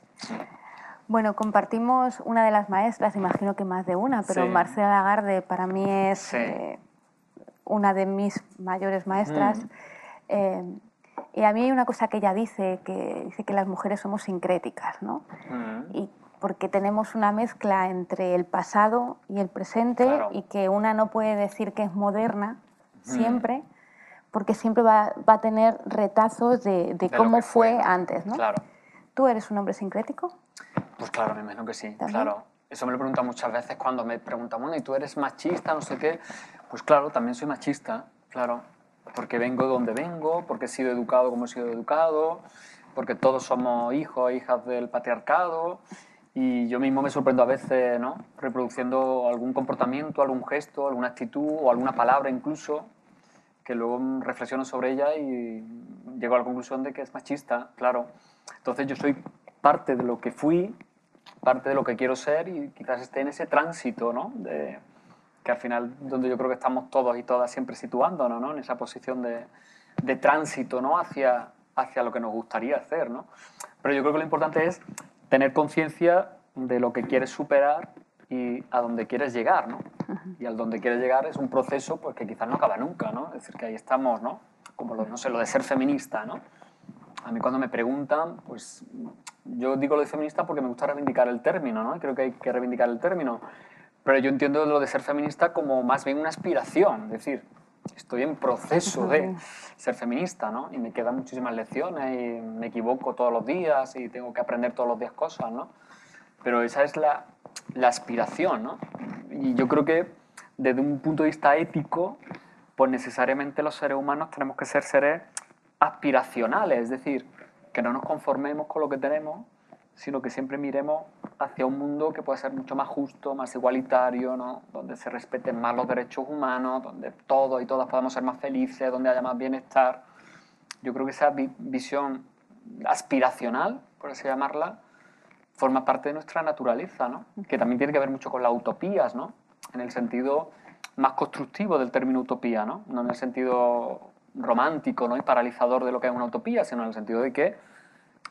Bueno, compartimos una de las maestras, imagino que más de una, pero Marcela Lagarde para mí es una de mis mayores maestras. Y a mí hay una cosa que ella dice que las mujeres somos sincréticas, ¿no? Y porque tenemos una mezcla entre el pasado y el presente, y que una no puede decir que es moderna siempre, porque siempre va a tener retazos de cómo fue antes, ¿no? Claro. ¿Tú eres un hombre sincrético? Pues claro, me imagino que sí, ¿También? claro. Eso me lo preguntan muchas veces cuando me preguntan, bueno, ¿y tú eres machista, no sé qué? Pues claro, también soy machista, claro, porque vengo de donde vengo, porque he sido educado como he sido educado, porque todos somos hijos e hijas del patriarcado, y yo mismo me sorprendo a veces, ¿no? Reproduciendo algún comportamiento, algún gesto, alguna actitud o alguna palabra incluso, que luego reflexiono sobre ella y llego a la conclusión de que es machista, claro. Entonces yo soy parte de lo que fui, parte de lo que quiero ser y quizás esté en ese tránsito, ¿no? Que al final donde yo creo que estamos todos y todas siempre situándonos, ¿no? En esa posición de tránsito, ¿no? Hacia lo que nos gustaría hacer, ¿no? Pero yo creo que lo importante es tener conciencia de lo que quieres superar y a dónde quieres llegar, ¿no? Y al donde quieres llegar es un proceso pues, que quizás no acaba nunca, ¿no? Es decir, que ahí estamos, ¿no? Como no sé, lo de ser feminista, ¿no? A mí cuando me preguntan, pues yo digo lo de feminista porque me gusta reivindicar el término, ¿no? Y creo que hay que reivindicar el término. Pero yo entiendo lo de ser feminista como más bien una aspiración, es decir, estoy en proceso de ser feminista, ¿no? Y me quedan muchísimas lecciones y me equivoco todos los días y tengo que aprender todos los días cosas, ¿no? Pero esa es la aspiración, ¿no? Y yo creo que desde un punto de vista ético, pues necesariamente los seres humanos tenemos que ser seres aspiracionales, es decir, que no nos conformemos con lo que tenemos, sino que siempre miremos hacia un mundo que pueda ser mucho más justo, más igualitario, ¿no? Donde se respeten más los derechos humanos, donde todos y todas podamos ser más felices, donde haya más bienestar. Yo creo que esa visión aspiracional, por así llamarla, forma parte de nuestra naturaleza, ¿no? Que también tiene que ver mucho con las utopías, ¿no? En el sentido más constructivo del término utopía, ¿no? No en el sentido romántico, ¿no? Y paralizador de lo que es una utopía, sino en el sentido de que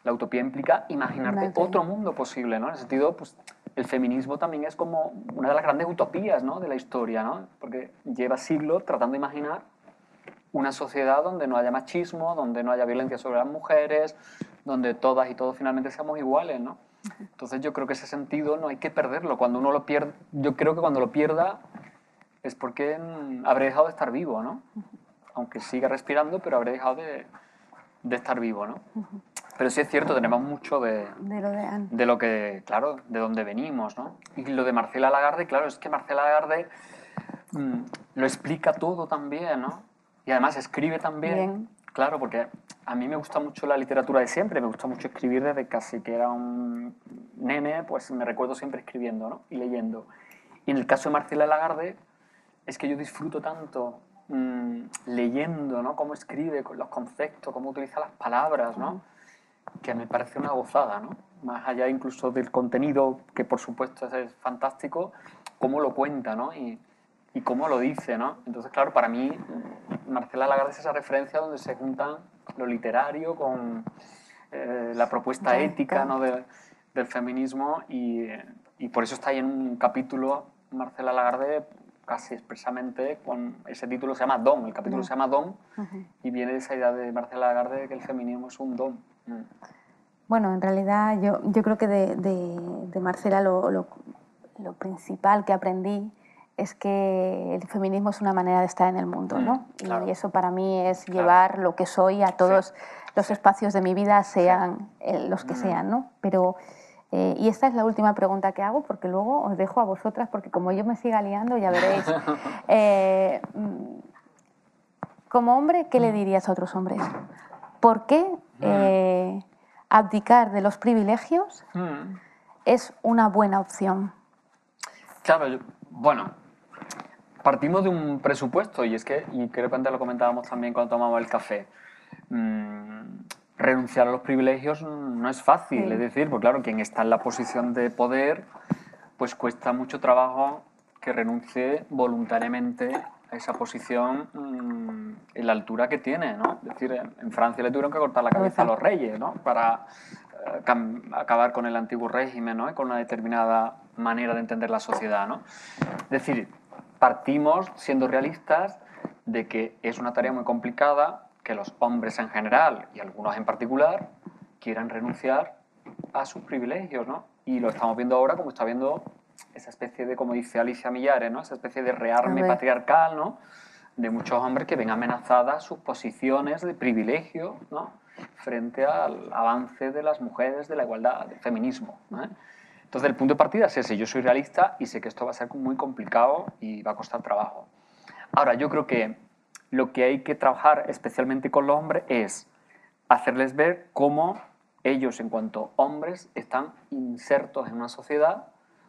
La utopía implica imaginarte Imagínate. otro mundo posible, ¿no? En el sentido, pues, el feminismo también es como una de las grandes utopías, ¿no?, de la historia, ¿no? Porque lleva siglos tratando de imaginar una sociedad donde no haya machismo, donde no haya violencia sobre las mujeres, donde todas y todos finalmente seamos iguales, ¿no? Entonces yo creo que ese sentido no hay que perderlo. Cuando uno lo pierde, yo creo que cuando lo pierda es porque habré dejado de estar vivo, ¿no? Aunque siga respirando, pero habré dejado de estar vivo, ¿no? Pero sí es cierto, tenemos mucho de lo que, claro, de dónde venimos, ¿no? Y lo de Marcela Lagarde, claro, es que Marcela Lagarde lo explica todo también, ¿no? Y además escribe también. Bien. Claro, porque a mí me gusta mucho la literatura de siempre, me gusta mucho escribir desde casi que era un nene, pues me recuerdo siempre escribiendo, ¿no?, y leyendo. Y en el caso de Marcela Lagarde, es que yo disfruto tanto leyendo, ¿no?, cómo escribe, con los conceptos, cómo utiliza las palabras, ¿no?, que me parece una gozada, ¿no? Más allá incluso del contenido, que por supuesto es fantástico, cómo lo cuenta, ¿no?, y cómo lo dice, ¿no? Entonces, claro, para mí Marcela Lagarde es esa referencia donde se juntan lo literario con la propuesta ética, ¿no?, del feminismo, y por eso está ahí en un capítulo Marcela Lagarde casi expresamente con ese título, se llama Don, el capítulo se llama Don, y viene de esa idea de Marcela Lagarde de que el feminismo es un don. Bueno, en realidad yo creo que de Marcela lo principal que aprendí es que el feminismo es una manera de estar en el mundo, ¿no? Claro. Y eso para mí es Claro. llevar lo que soy a todos los espacios de mi vida, sean Sí. los que sean, ¿no? Pero, y esta es la última pregunta que hago, porque luego os dejo a vosotras, porque como yo me siga liando, ya veréis. Como hombre, ¿qué le dirías a otros hombres? ¿Por qué abdicar de los privilegios es una buena opción? Claro, bueno, partimos de un presupuesto, y es que, y creo que antes lo comentábamos también cuando tomábamos el café, renunciar a los privilegios no es fácil, es decir, pues claro, quien está en la posición de poder, pues cuesta mucho trabajo que renuncie voluntariamente a esa posición en la altura que tiene, ¿no? Es decir, en Francia le tuvieron que cortar la cabeza a los reyes, ¿no?, para acabar con el antiguo régimen, ¿no?, y con una determinada manera de entender la sociedad, ¿no? Es decir, partimos siendo realistas de que es una tarea muy complicada, que los hombres en general y algunos en particular quieran renunciar a sus privilegios, ¿no? Y lo estamos viendo ahora como está viendo esa especie de, como dice Alicia Millares, ¿no?, esa especie de rearme patriarcal, ¿no?, de muchos hombres que ven amenazadas sus posiciones de privilegio, ¿no?, frente al avance de las mujeres, de la igualdad, del feminismo, ¿no? Entonces, el punto de partida es ese. Yo soy realista y sé que esto va a ser muy complicado y va a costar trabajo. Ahora, yo creo que lo que hay que trabajar especialmente con los hombres es hacerles ver cómo ellos, en cuanto hombres, están insertos en una sociedad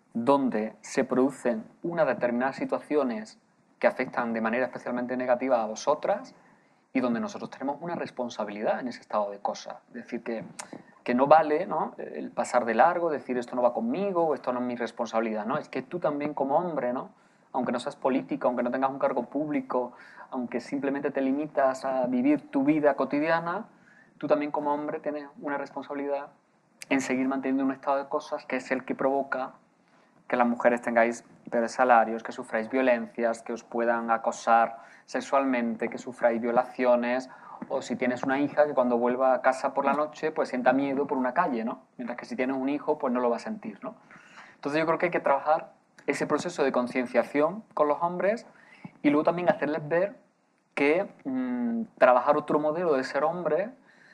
donde se producen unas determinadas situaciones que afectan de manera especialmente negativa a vosotras y donde nosotros tenemos una responsabilidad en ese estado de cosas. Es decir, que no vale, ¿no?, el pasar de largo, decir esto no va conmigo o esto no es mi responsabilidad, ¿no? Es que tú también como hombre, ¿no?, aunque no seas político, aunque no tengas un cargo público, aunque simplemente te limitas a vivir tu vida cotidiana, tú también como hombre tienes una responsabilidad en seguir manteniendo un estado de cosas que es el que provoca que las mujeres tengáis peores salarios, que sufráis violencias, que os puedan acosar sexualmente, que sufráis violaciones, o si tienes una hija que cuando vuelva a casa por la noche pues sienta miedo por una calle, ¿no? Mientras que si tienes un hijo pues no lo va a sentir, ¿no? Entonces yo creo que hay que trabajar ese proceso de concienciación con los hombres y luego también hacerles ver que trabajar otro modelo de ser hombre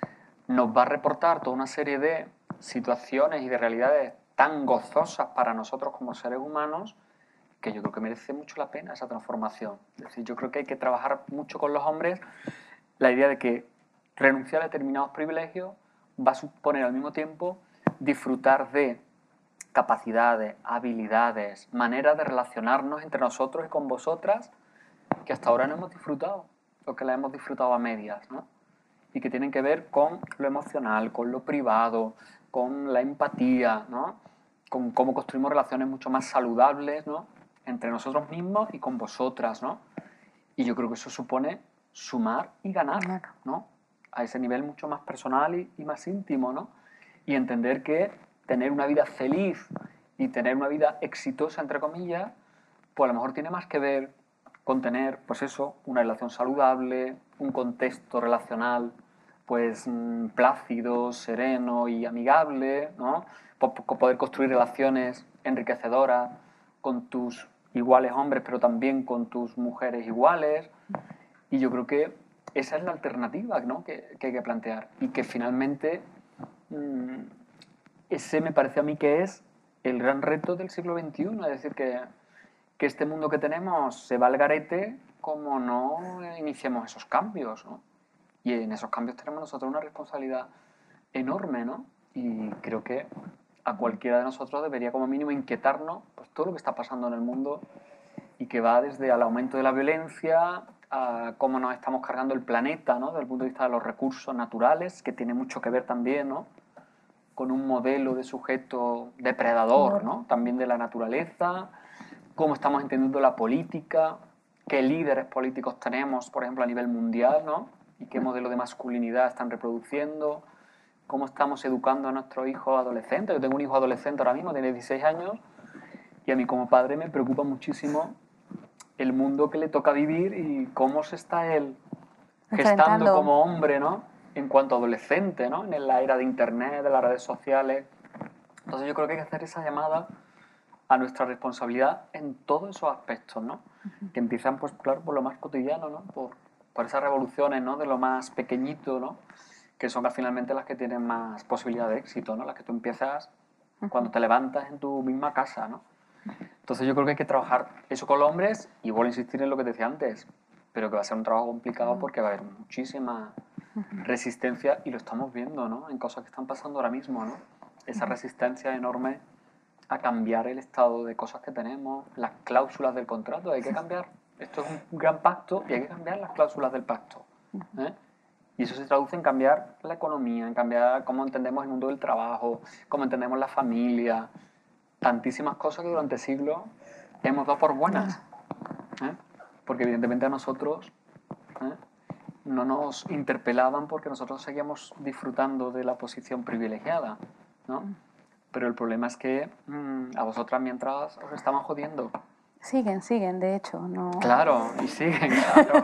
nos va a reportar toda una serie de situaciones y de realidades tan gozosas para nosotros como seres humanos que yo creo que merece mucho la pena esa transformación. Es decir, yo creo que hay que trabajar mucho con los hombres la idea de que renunciar a determinados privilegios va a suponer al mismo tiempo disfrutar de capacidades, habilidades, maneras de relacionarnos entre nosotros y con vosotras que hasta ahora no hemos disfrutado, o que las hemos disfrutado a medias, ¿no? Y que tienen que ver con lo emocional, con lo privado, con la empatía, ¿no?, con cómo construimos relaciones mucho más saludables, ¿no?, entre nosotros mismos y con vosotras, ¿no? Y yo creo que eso supone sumar y ganar, ¿no?, a ese nivel mucho más personal y más íntimo, ¿no? y entender que tener una vida feliz y tener una vida exitosa, entre comillas, pues a lo mejor tiene más que ver con tener, pues eso, una relación saludable, un contexto relacional, pues plácido, sereno y amigable, ¿no? Poder construir relaciones enriquecedoras con tus iguales hombres, pero también con tus mujeres iguales. Y yo creo que esa es la alternativa, ¿no? que hay que plantear. Y que finalmente ese me parece a mí que es el gran reto del siglo XXI. Es decir, que este mundo que tenemos se va al garete como no iniciemos esos cambios, ¿no? Y en esos cambios tenemos nosotros una responsabilidad enorme, ¿no? Y creo que a cualquiera de nosotros debería como mínimo inquietarnos pues, todo lo que está pasando en el mundo y que va desde al aumento de la violencia a cómo nos estamos cargando el planeta, ¿no? Desde el punto de vista de los recursos naturales, que tiene mucho que ver también, ¿no? Con un modelo de sujeto depredador, ¿no? También de la naturaleza, cómo estamos entendiendo la política, qué líderes políticos tenemos, por ejemplo, a nivel mundial, ¿no? Y qué modelo de masculinidad están reproduciendo, cómo estamos educando a nuestros hijos adolescentes. Yo tengo un hijo adolescente ahora mismo, tiene 16 años, y a mí como padre me preocupa muchísimo el mundo que le toca vivir y cómo se está él gestando como hombre, ¿no? En cuanto a adolescente, ¿no? En la era de Internet, de las redes sociales. Entonces yo creo que hay que hacer esa llamada a nuestra responsabilidad en todos esos aspectos, ¿no? Que empiezan, pues claro, por lo más cotidiano, ¿no? Por esas revoluciones, ¿no? De lo más pequeñito, ¿no? Que son finalmente las que tienen más posibilidad de éxito, ¿no? Las que tú empiezas cuando te levantas en tu misma casa, ¿no? Entonces yo creo que hay que trabajar eso con los hombres y vuelvo a insistir en lo que te decía antes, pero que va a ser un trabajo complicado porque va a haber muchísima resistencia y lo estamos viendo, ¿no? En cosas que están pasando ahora mismo, ¿no? Esa resistencia enorme a cambiar el estado de cosas que tenemos, las cláusulas del contrato, hay que cambiar. Esto es un gran pacto y hay que cambiar las cláusulas del pacto, ¿eh? Y eso se traduce en cambiar la economía, en cambiar cómo entendemos el mundo del trabajo, cómo entendemos la familia, tantísimas cosas que durante siglos hemos dado por buenas, ¿eh? Porque evidentemente a nosotros, ¿eh? No nos interpelaban porque nosotros seguíamos disfrutando de la posición privilegiada, ¿no? Pero el problema es que a vosotras mientras os estaban jodiendo. Siguen, de hecho. No... Claro, y siguen, claro.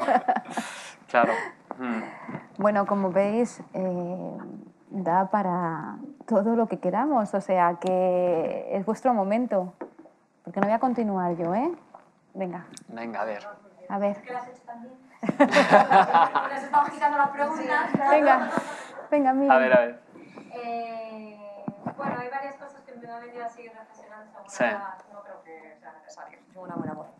Claro. Bueno, como veis, da para todo lo que queramos, o sea que es vuestro momento. Porque no voy a continuar yo, ¿eh? Venga. Venga, a ver. A ver. ¿Qué lo has hecho también? Nos estamos quitando las preguntas. Venga, mira. A ver. Bueno, hay varias cosas que me han venido así reflexionando. Sí. No creo que sea necesario. Tengo una buena voz.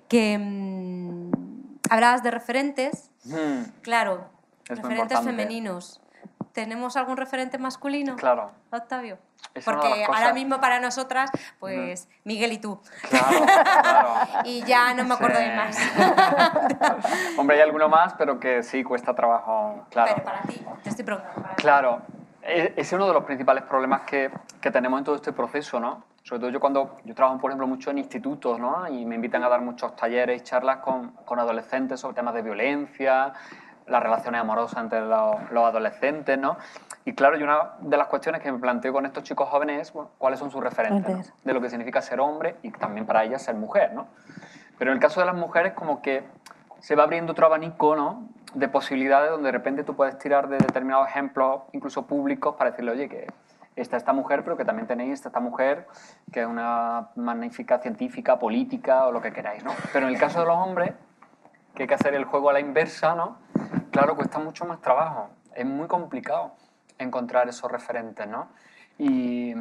Que hablabas de referentes. Claro, Es muy referentes importante. femeninos. ¿Tenemos algún referente masculino? Claro. Octavio. Es una de Porque las cosas- ahora mismo para nosotras, pues Miguel y tú. Claro. Y ya no me acuerdo Sí. de más. Hombre, hay alguno más, pero que sí cuesta trabajo, claro. Pero para ti, te estoy preguntando. Para ti. Claro, ese es uno de los principales problemas que tenemos en todo este proceso, ¿no? Sobre todo yo trabajo, por ejemplo, mucho en institutos, ¿no? Y me invitan a dar muchos talleres y charlas con adolescentes sobre temas de violencia, las relaciones amorosas entre los adolescentes, ¿no? Y claro, y una de las cuestiones que me planteo con estos chicos jóvenes es, bueno, ¿cuáles son sus referentes, ¿no? De lo que significa ser hombre y también para ellas ser mujer, ¿no? Pero en el caso de las mujeres como que se va abriendo otro abanico, ¿no? De posibilidades donde de repente tú puedes tirar de determinados ejemplos, incluso públicos, para decirle, oye, que está esta mujer, pero que también tenéis esta mujer, que es una magnífica científica, política o lo que queráis, ¿no? Pero en el caso de los hombres, que hay que hacer el juego a la inversa, ¿no? Claro, cuesta mucho más trabajo. Es muy complicado encontrar esos referentes, ¿no? Y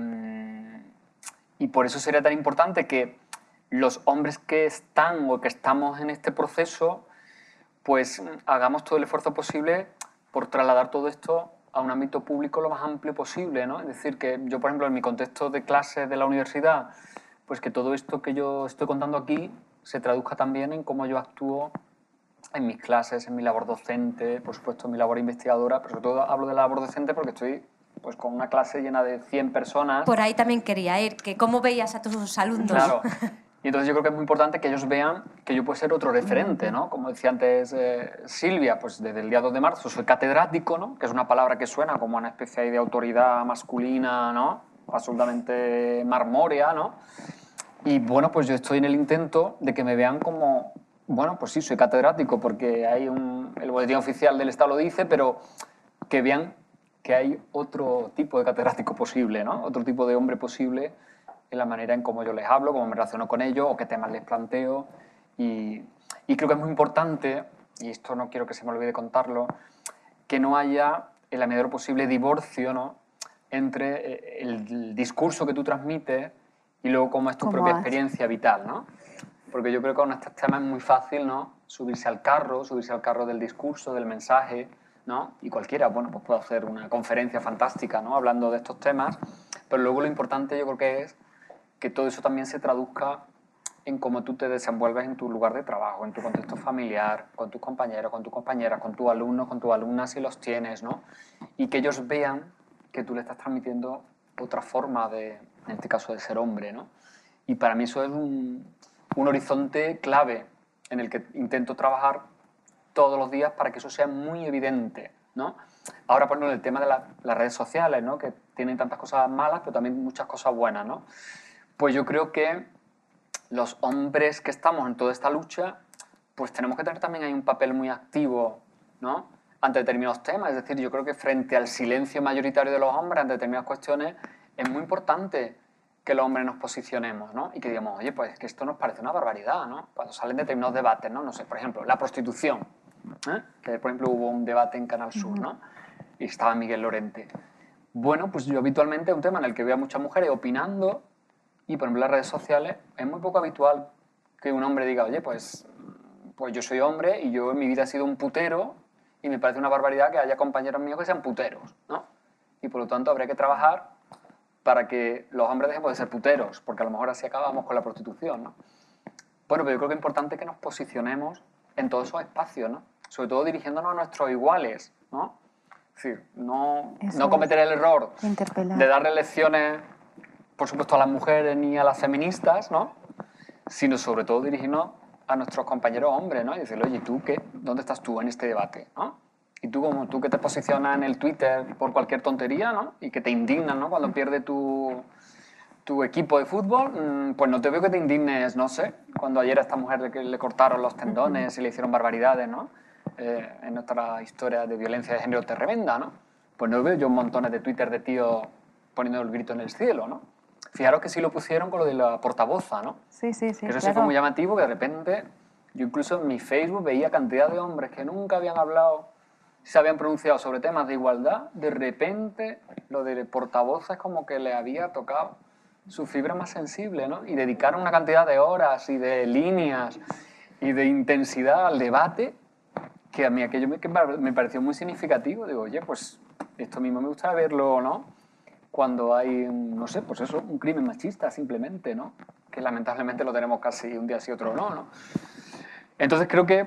por eso sería tan importante que los hombres que están o que estamos en este proceso, pues hagamos todo el esfuerzo posible por trasladar todo esto a un ámbito público lo más amplio posible, ¿no? Es decir, que yo, por ejemplo, en mi contexto de clases de la universidad, pues que todo esto que yo estoy contando aquí se traduzca también en cómo yo actúo en mis clases, en mi labor docente, por supuesto en mi labor investigadora, pero sobre todo hablo de la labor docente porque estoy pues con una clase llena de 100 personas. Por ahí también quería ir, que cómo veías a tus alumnos. Claro. Y entonces yo creo que es muy importante que ellos vean que yo puedo ser otro referente, ¿no? Como decía antes Silvia, pues desde el día 2 de marzo soy catedrático, ¿no? Que es una palabra que suena como una especie de autoridad masculina, ¿no? Absolutamente marmórea, ¿no? Y bueno, pues yo estoy en el intento de que me vean como, bueno, pues sí, soy catedrático porque hay el boletín oficial del Estado lo dice, pero que vean que hay otro tipo de catedrático posible, ¿no? Otro tipo de hombre posible en la manera en cómo yo les hablo, cómo me relaciono con ellos o qué temas les planteo. Y creo que es muy importante, y esto no quiero que se me olvide contarlo, que no haya, en la medida de lo posible, divorcio, ¿no? Entre el discurso que tú transmites y luego cómo es tu propia experiencia vital, ¿no? Porque yo creo que con estos temas es muy fácil, ¿no? Subirse al carro del discurso, del mensaje, ¿no? Y cualquiera, bueno, pues puede hacer una conferencia fantástica, ¿no? Hablando de estos temas, pero luego lo importante yo creo que es que todo eso también se traduzca en cómo tú te desenvuelves en tu lugar de trabajo, en tu contexto familiar, con tus compañeros, con tus compañeras, con tus alumnos, con tus alumnas si los tienes, ¿no? Y que ellos vean que tú le estás transmitiendo otra forma de, en este caso, de ser hombre, ¿no? Y para mí eso es un horizonte clave en el que intento trabajar todos los días para que eso sea muy evidente, ¿no? Ahora, por ejemplo, el tema de las redes sociales, ¿no? Que tienen tantas cosas malas, pero también muchas cosas buenas, ¿no? Pues yo creo que los hombres que estamos en toda esta lucha, pues tenemos que tener también ahí un papel muy activo, ¿no? Ante determinados temas. Es decir, yo creo que frente al silencio mayoritario de los hombres ante determinadas cuestiones, es muy importante que los hombres nos posicionemos, ¿no? Y que digamos, oye, pues que esto nos parece una barbaridad, ¿no? Cuando salen determinados debates, ¿no? No sé, por ejemplo, la prostitución, ¿eh? Que por ejemplo hubo un debate en Canal Sur, ¿no? Y estaba Miguel Lorente. Bueno, pues yo habitualmente es un tema en el que veo a muchas mujeres opinando y por ejemplo en las redes sociales es muy poco habitual que un hombre diga, oye, pues yo soy hombre y yo en mi vida he sido un putero y me parece una barbaridad que haya compañeros míos que sean puteros, ¿no? Y por lo tanto habría que trabajar para que los hombres dejen de ser puteros, porque a lo mejor así acabamos con la prostitución, ¿no? Bueno, pero yo creo que es importante que nos posicionemos en todos esos espacios, ¿no? Sobre todo dirigiéndonos a nuestros iguales, ¿no? Es decir, no cometer el error de darle lecciones, por supuesto, a las mujeres ni a las feministas, ¿no? Sino sobre todo dirigirnos a nuestros compañeros hombres, ¿no? Y decirle, oye, ¿tú qué? ¿Dónde estás tú en este debate? ¿No? Y tú, como tú que te posicionas en el Twitter por cualquier tontería, ¿no? Y que te indignas, ¿no? Cuando pierde tu equipo de fútbol, pues no te veo que te indignes, no sé, cuando ayer a esta mujer le cortaron los tendones y le hicieron barbaridades, ¿no? En nuestra historia de violencia de género tremenda, ¿no? Pues no veo yo montones de Twitter de tíos poniendo el grito en el cielo, ¿no? Fijaros que sí lo pusieron con lo de la portavoza, ¿no? Sí, Que eso sí fue muy llamativo, que de repente yo incluso en mi Facebook veía cantidad de hombres que nunca habían hablado, se habían pronunciado sobre temas de igualdad, de repente lo de portavoza es como que le había tocado su fibra más sensible, ¿no? Y dedicaron una cantidad de horas y de líneas y de intensidad al debate que a mí aquello me pareció muy significativo. Digo, oye, pues esto mismo me gustaría verlo, ¿no? Cuando hay, no sé, pues eso, un crimen machista simplemente, ¿no? Que lamentablemente lo tenemos casi un día sí, otro no, ¿no? Entonces creo que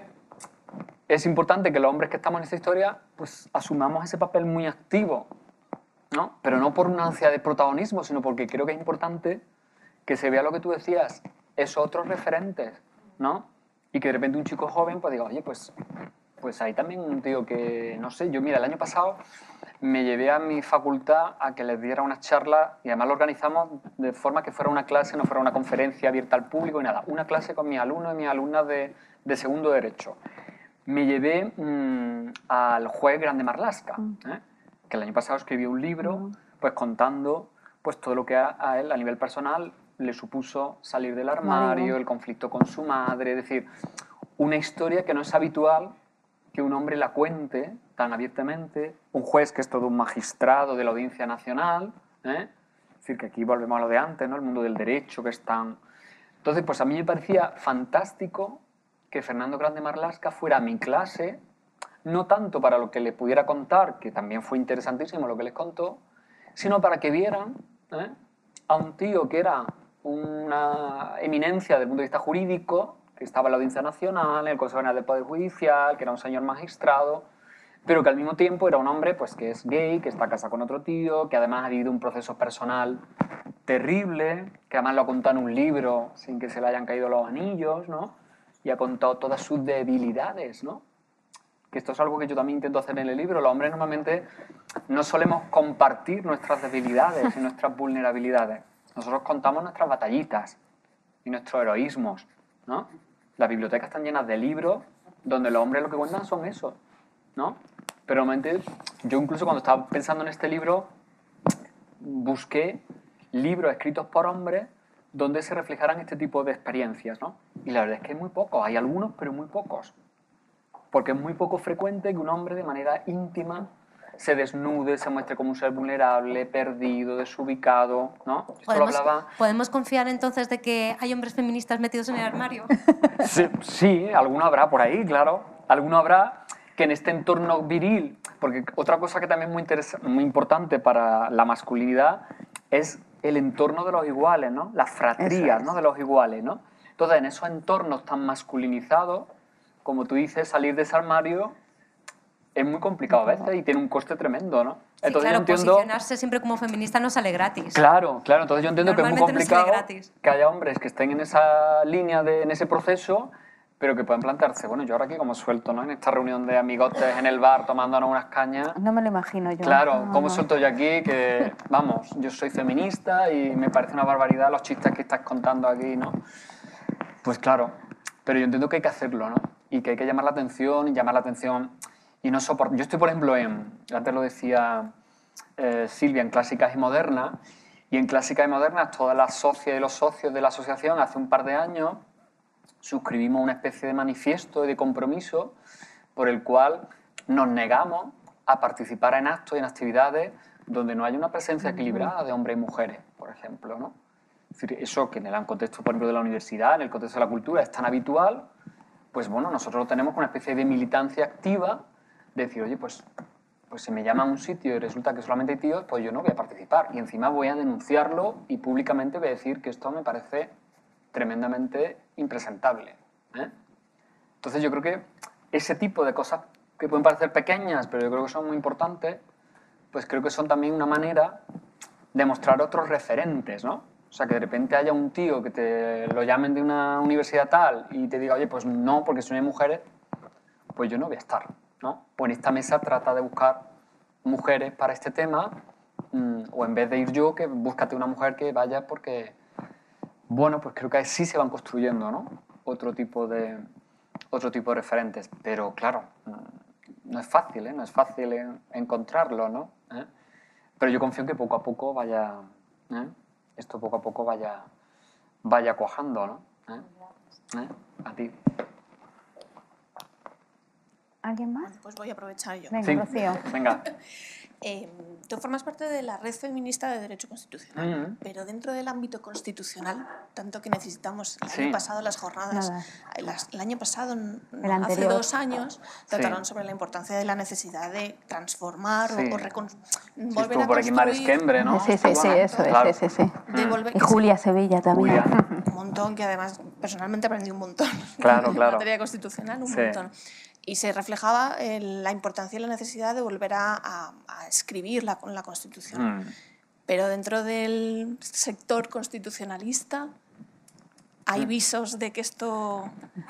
es importante que los hombres que estamos en esta historia, pues asumamos ese papel muy activo, ¿no? Pero no por una ansia de protagonismo, sino porque creo que es importante que se vea lo que tú decías, esos otros referentes, ¿no? Y que de repente un chico joven pues diga, oye, pues hay también un tío que, no sé, yo mira, el año pasado me llevé a mi facultad a que les diera unas charlas y además lo organizamos de forma que fuera una clase, no fuera una conferencia abierta al público y nada, una clase con mis alumnos y mis alumnas de segundo derecho. Me llevé al juez Grande Marlaska, que el año pasado escribió un libro pues contando pues todo lo que a él a nivel personal le supuso salir del armario, el conflicto con su madre, es decir, una historia que no es habitual que un hombre la cuente tan abiertamente, un juez que es todo un magistrado de la Audiencia Nacional, ¿eh? Es decir, que aquí volvemos a lo de antes, ¿no? El mundo del derecho que es tan... Entonces, pues a mí me parecía fantástico que Fernando Grande Marlaska fuera a mi clase, no tanto para lo que le pudiera contar, que también fue interesantísimo lo que les contó, sino para que vieran a un tío que era una eminencia desde el punto de vista jurídico, que estaba en la Audiencia Nacional, en el Consejo General del Poder Judicial, que era un señor magistrado, pero que al mismo tiempo era un hombre pues, que es gay, que está casado con otro tío, que además ha vivido un proceso personal terrible, que además lo ha contado en un libro sin que se le hayan caído los anillos, ¿no? Y ha contado todas sus debilidades, ¿no? Que esto es algo que yo también intento hacer en el libro. Los hombres normalmente no solemos compartir nuestras debilidades y nuestras vulnerabilidades. Nosotros contamos nuestras batallitas y nuestros heroísmos, ¿no? Las bibliotecas están llenas de libros donde los hombres lo que cuentan son eso, ¿no? Pero normalmente yo incluso cuando estaba pensando en este libro busqué libros escritos por hombres donde se reflejaran este tipo de experiencias, ¿no? Y la verdad es que hay muy pocos, hay algunos, pero muy pocos. Porque es muy poco frecuente que un hombre de manera íntima se desnude, se muestre como un ser vulnerable, perdido, desubicado, ¿no? Esto lo hablaba... ¿Podemos confiar entonces de que hay hombres feministas metidos en el armario? Sí, alguno habrá por ahí, claro. Alguno habrá que en este entorno viril, porque otra cosa que también es muy importante para la masculinidad es el entorno de los iguales, ¿no? Las fratrías, ¿no? De los iguales, ¿no? Entonces, en esos entornos tan masculinizados, como tú dices, salir de ese armario es muy complicado a veces y tiene un coste tremendo, ¿no? Sí, entonces claro, yo entiendo... posicionarse siempre como feminista no sale gratis. Claro, entonces yo entiendo que es muy complicado no sale gratis. que haya hombres que estén en esa línea, en ese proceso, pero que puedan plantearse, bueno, yo ahora aquí como suelto, ¿no? En esta reunión de amigotes en el bar tomándonos unas cañas. No me lo imagino yo. Claro, ¿cómo suelto yo aquí que, vamos, yo soy feminista y me parece una barbaridad los chistes que estás contando aquí, ¿no? Pues claro, pero yo entiendo que hay que hacerlo, ¿no? Y que hay que llamar la atención y no soportar. Yo estoy, por ejemplo, antes lo decía Silvia, en Clásicas y Modernas, y en Clásicas y Modernas todas las socias y los socios de la asociación hace un par de años suscribimos una especie de manifiesto y de compromiso por el cual nos negamos a participar en actos y en actividades donde no haya una presencia equilibrada de hombres y mujeres, por ejemplo, ¿no? Es decir, eso que en el contexto, por ejemplo, de la universidad, en el contexto de la cultura, es tan habitual, pues bueno, nosotros lo tenemos con una especie de militancia activa, de decir, oye, pues si me llaman a un sitio y resulta que solamente hay tíos, pues yo no voy a participar. Y encima voy a denunciarlo y públicamente voy a decir que esto me parece tremendamente impresentable, ¿eh? Entonces yo creo que ese tipo de cosas que pueden parecer pequeñas, pero yo creo que son muy importantes, pues creo que son también una manera de mostrar otros referentes, ¿no? O sea, que de repente haya un tío que te lo llamen de una universidad tal y te diga, oye, pues no, porque si no hay mujeres, pues yo no voy a estar, ¿no? O en esta mesa trata de buscar mujeres para este tema, o en vez de ir yo, que búscate una mujer que vaya porque, bueno, pues creo que así se van construyendo, ¿no? Otro tipo de referentes. Pero claro, no es fácil, ¿eh? No es fácil encontrarlo, ¿no? Pero yo confío en que poco a poco vaya, esto poco a poco vaya cuajando, ¿no? A ti. ¿Alguien más? Bueno, pues voy a aprovechar yo. Venga, Sí, Rocío. venga. Tú formas parte de la Red Feminista de Derecho Constitucional, pero dentro del ámbito constitucional, tanto que necesitamos, el año pasado las jornadas, el año pasado, hace 2 años, trataron sobre la importancia de la necesidad de transformar o volver a por aquí Mar construir. Esquembre, ¿no? Sí, eso es, Claro. sí. Y Julia Sevilla también. Un montón, que además personalmente aprendí un montón. Claro. En materia constitucional, un montón. Y se reflejaba la importancia y la necesidad de volver a escribir la Constitución. Pero dentro del sector constitucionalista hay visos de que esto...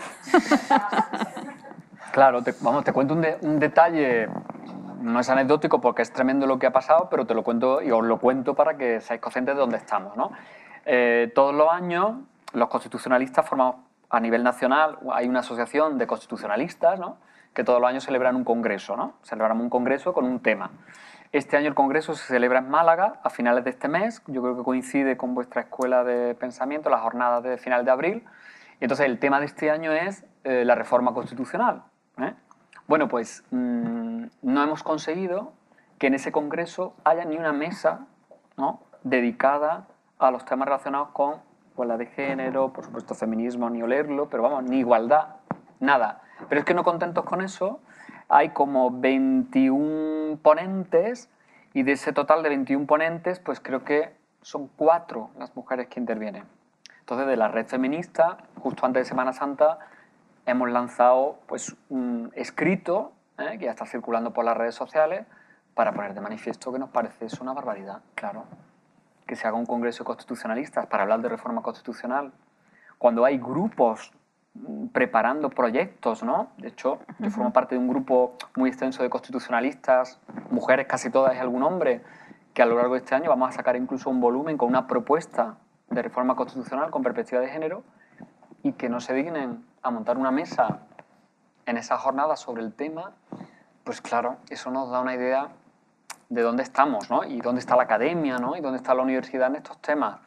Claro, te cuento un detalle, no es anecdótico porque es tremendo lo que ha pasado, pero te lo cuento y os lo cuento para que seáis conscientes de dónde estamos, ¿no? Todos los años los constitucionalistas formamos a nivel nacional, hay una asociación de constitucionalistas, ¿no? Que todos los años celebran un congreso, ¿no? Celebramos un congreso con un tema. Este año el congreso se celebra en Málaga a finales de este mes, yo creo que coincide con vuestra escuela de pensamiento, las jornadas de final de abril, y entonces el tema de este año es la reforma constitucional, ¿eh? Bueno, pues no hemos conseguido que en ese congreso haya ni una mesa, ¿no?, dedicada a los temas relacionados con igualdad de género, por supuesto feminismo, ni olerlo, pero vamos, ni igualdad, nada. Pero es que no contentos con eso, hay como 21 ponentes y de ese total de 21 ponentes, pues creo que son 4 las mujeres que intervienen. Entonces, de la Red Feminista, justo antes de Semana Santa, hemos lanzado pues, un escrito que ya está circulando por las redes sociales, para poner de manifiesto que nos parece eso una barbaridad, claro. Que se haga un congreso de constitucionalistas para hablar de reforma constitucional, cuando hay grupos preparando proyectos, ¿no? De hecho, yo formo parte de un grupo muy extenso de constitucionalistas, mujeres casi todas y algún hombre, que a lo largo de este año vamos a sacar incluso un volumen con una propuesta de reforma constitucional con perspectiva de género, y que no se dignen a montar una mesa en esa jornada sobre el tema, pues claro, eso nos da una idea de dónde estamos, ¿no? Y dónde está la academia, ¿no? Y dónde está la universidad en estos temas.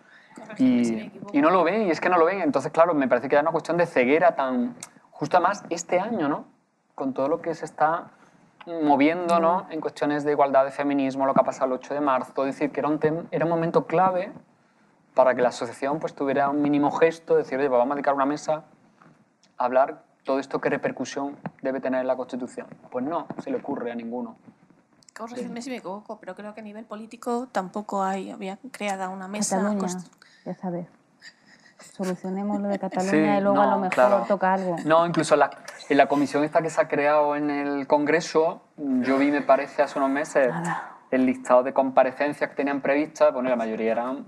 Y no lo ven, y es que no lo ven. Entonces, claro, me parece que hay una cuestión de ceguera tan... Justo además este año, ¿no? Con todo lo que se está moviendo, ¿no? En cuestiones de igualdad, de feminismo, lo que ha pasado el 8 de marzo. Es decir, que era un momento clave para que la asociación pues tuviera un mínimo gesto, decir, oye, pues vamos a dedicar una mesa a hablar todo esto, qué repercusión debe tener en la Constitución. Pues no se le ocurre a ninguno. Corrígeme si me equivoco, pero creo que a nivel político tampoco había creada una mesa. Cataluña, ya sabes. Solucionemos lo de Cataluña Sí, y luego no, a lo mejor claro. toca algo. No, incluso en la comisión esta que se ha creado en el Congreso, yo vi, me parece, hace unos meses, el listado de comparecencias que tenían previstas. Bueno, la mayoría eran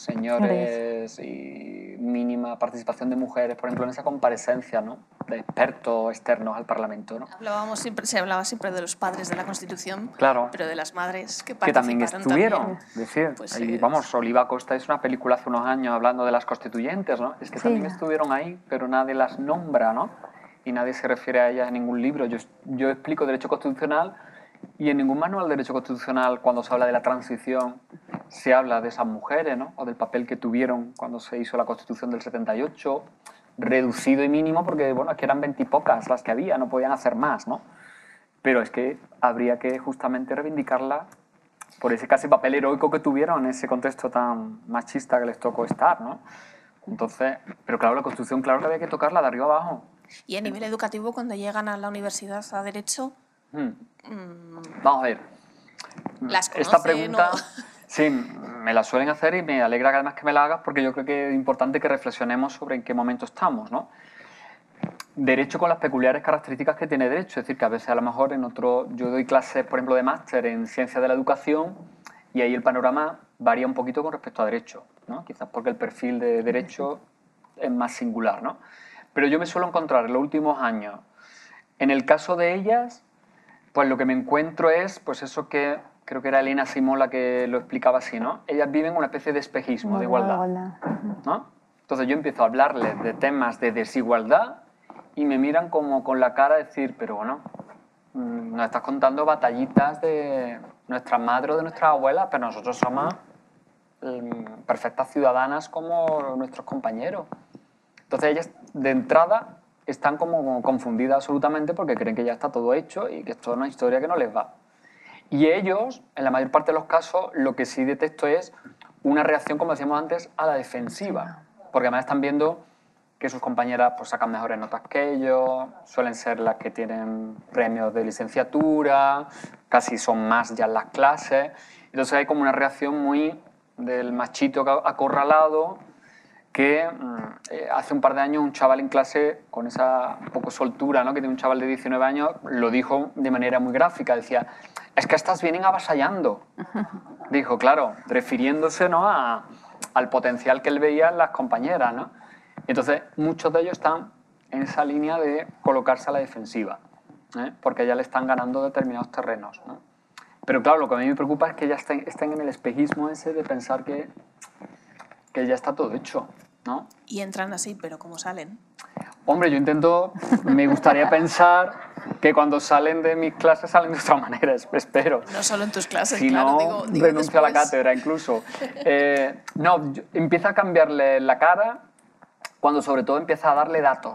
señores y mínima participación de mujeres, por ejemplo, en esa comparecencia, ¿no? De expertos externos al Parlamento, ¿no? Se hablaba siempre de los padres de la Constitución, claro, pero de las madres que que también participaron estuvieron. también. Es decir, Pues, ahí, vamos, Oliva Costa hizo una película hace unos años hablando de las constituyentes, ¿no? Es que también estuvieron ahí, pero nadie las nombra, ¿no? Y nadie se refiere a ellas en ningún libro. Yo explico derecho constitucional y en ningún manual de derecho constitucional, cuando se habla de la transición, se habla de esas mujeres, ¿no? O del papel que tuvieron cuando se hizo la Constitución del 78, reducido y mínimo porque, bueno, es que eran 20 y pocas las que había, no podían hacer más, ¿no? Pero es que habría que justamente reivindicarla por ese casi papel heroico que tuvieron en ese contexto tan machista que les tocó estar, ¿no? Entonces, pero claro, la Constitución, claro que había que tocarla de arriba abajo. Y a nivel educativo, cuando llegan a la universidad a Derecho... Vamos a ver. ¿Las conocen? Esta pregunta, o...? sí, me la suelen hacer y me alegra además que me la hagas porque yo creo que es importante que reflexionemos sobre en qué momento estamos, ¿no? Derecho con las peculiares características que tiene derecho, es decir, que a veces a lo mejor yo doy clases, por ejemplo, de máster en Ciencias de la Educación y ahí el panorama varía un poquito con respecto a derecho, ¿no? Quizás porque el perfil de derecho es más singular, ¿no? Pero yo me suelo encontrar en los últimos años, en el caso de ellas, pues lo que me encuentro es, pues eso que creo que era Elena Simón la que lo explicaba así, ¿no? Ellas viven una especie de espejismo, de igualdad, ¿no? Entonces yo empiezo a hablarles de temas de desigualdad y me miran como con la cara de decir, pero bueno, nos estás contando batallitas de nuestras madres o de nuestras abuelas, pero nosotros somos perfectas ciudadanas como nuestros compañeros. Entonces ellas de entrada están como confundidas absolutamente porque creen que ya está todo hecho y que esto es una historia que no les va. Y ellos, en la mayor parte de los casos, lo que sí detecto es una reacción, como decíamos antes, a la defensiva. Porque además están viendo que sus compañeras pues, sacan mejores notas que ellos, suelen ser las que tienen premios de licenciatura, casi son más ya en las clases. Entonces hay como una reacción muy del machito acorralado que hace un par de años un chaval en clase con esa poco soltura, ¿no? Que tiene un chaval de 19 años, lo dijo de manera muy gráfica, decía, es que estas vienen avasallando. Dijo, claro, refiriéndose, ¿no? al potencial que él veía en las compañeras, ¿no? Entonces, muchos de ellos están en esa línea de colocarse a la defensiva, porque ya le están ganando determinados terrenos, ¿no? Pero claro, lo que a mí me preocupa es que ya estén en el espejismo ese de pensar que ya está todo hecho, ¿no? Y entran así, pero ¿cómo salen? Hombre, me gustaría pensar que cuando salen de mis clases salen de otra manera, espero. No solo en tus clases, si claro, no, digo renuncio a la después. cátedra incluso. No, empieza a cambiarle la cara cuando sobre todo empieza a darle datos.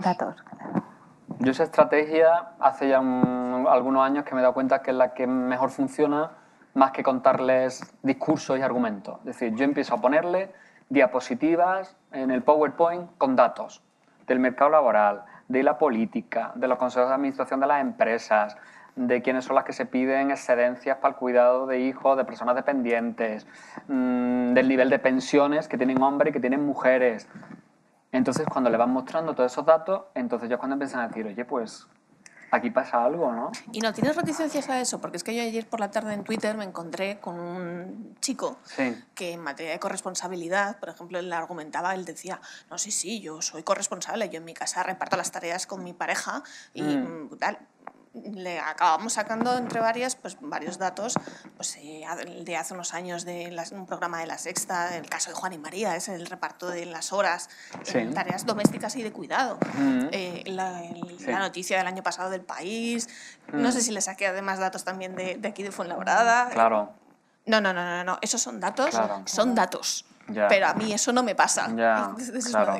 Yo esa estrategia hace ya algunos años que me he dado cuenta que es la que mejor funciona más que contarles discursos y argumentos. Es decir, yo empiezo a ponerle diapositivas en el PowerPoint con datos del mercado laboral, de la política, de los consejos de administración de las empresas, de quiénes son las que se piden excedencias para el cuidado de hijos, de personas dependientes, del nivel de pensiones que tienen hombres y que tienen mujeres. Entonces, cuando le van mostrando todos esos datos, entonces ya es cuando empiezan a decir, oye, pues aquí pasa algo, ¿no? ¿Y no tienes reticencias a eso? Porque es que yo ayer por la tarde en Twitter me encontré con un chico que en materia de corresponsabilidad, por ejemplo, él argumentaba, él decía, no, sí, yo soy corresponsable, yo en mi casa reparto las tareas con mi pareja y tal. Le acabamos sacando entre varias, pues varios datos, pues de hace unos años de un programa de La Sexta, el caso de Juan y María, es el reparto de las horas en tareas domésticas y de cuidado. La noticia del año pasado del País, no sé si le saqué además datos también de aquí de Fuenlabrada. Claro. No, esos son datos, son datos. Ya. Pero a mí eso no me pasa. Ya, claro.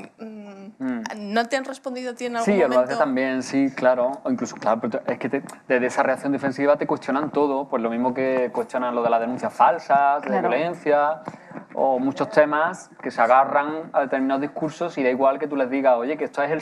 ¿No te han respondido en algún momento? Sí, momento? También, sí, claro. O incluso, claro, pero es que desde esa reacción defensiva te cuestionan todo, pues lo mismo que cuestionan lo de las denuncias falsas, de violencia, o muchos temas que se agarran a determinados discursos y da igual que tú les digas, oye, que esto es el